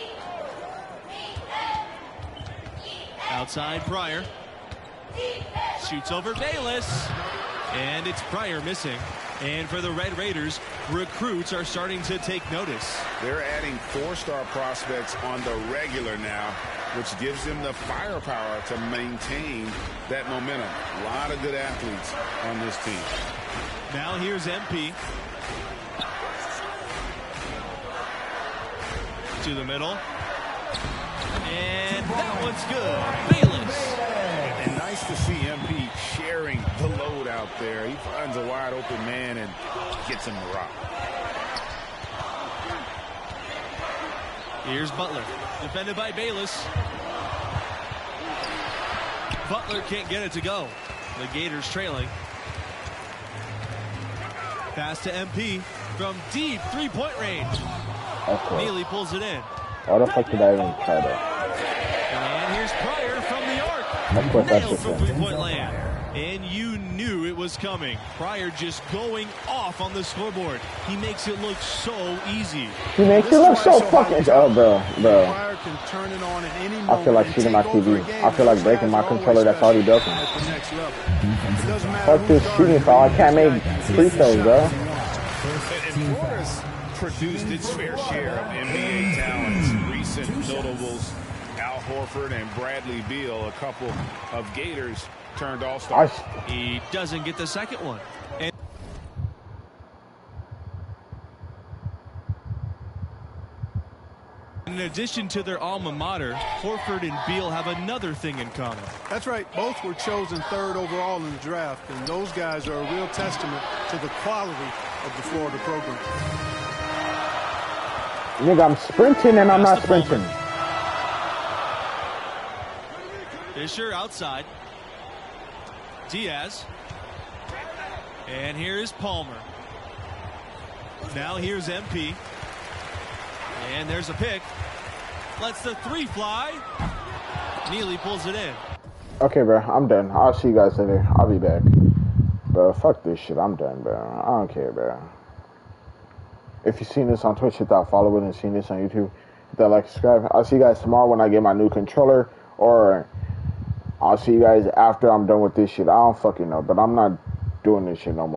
Outside Pryor. Shoots over Bayless. And it's Pryor missing. And for the Red Raiders, recruits are starting to take notice. They're adding four-star prospects on the regular now, which gives them the firepower to maintain that momentum. A lot of good athletes on this team. Now here's M P. To the middle. And that one's good. Bayless. And nice to see M P sharing the load out there. He finds a wide open man and gets him the rock. Here's Butler. Defended by Bayless. Butler can't get it to go. The Gators trailing. Pass to M P from deep three-point range. Okay. Neely pulls it in. Why the fuck did I even try that? And here's Pryor from the arc. Of course, that's Nailed just from it. three-point land. And you knew it was coming. Pryor just going off on the scoreboard. He makes it look so easy. He makes it look so fucking... Oh, bro, bro. Pryor can turn it on at any I moment feel like and shooting my take T V. over a game. I feel like breaking my Guys are controller that's already broken. at the next level. It doesn't matter Fuck who this guards shooting you, foul. I you can't just make gotta free hit the throws, shots bro. you want. And Florida's produced its fair share of N B A talents. Recent notables, Al Horford and Bradley Beal, a couple of Gators turned all-stars. He doesn't get the second one. And And in addition to their alma mater, Horford and Beal have another thing in common. That's right. Both were chosen third overall in the draft, and those guys are a real testament to the quality of the Florida program. Nigga, I'm sprinting and I'm not sprinting. Fisher outside. Diaz. And here's Palmer. Now here's M P. And there's a pick. Lets the three fly. Neely pulls it in. Okay, bro. I'm done. I'll see you guys later. I'll be back. Bro, fuck this shit. I'm done, bro. I don't care, bro. If you've seen this on Twitch, hit that follow button, and seen this on YouTube, hit that like, subscribe. I'll see you guys tomorrow when I get my new controller, or I'll see you guys after I'm done with this shit. I don't fucking know, but I'm not doing this shit no more.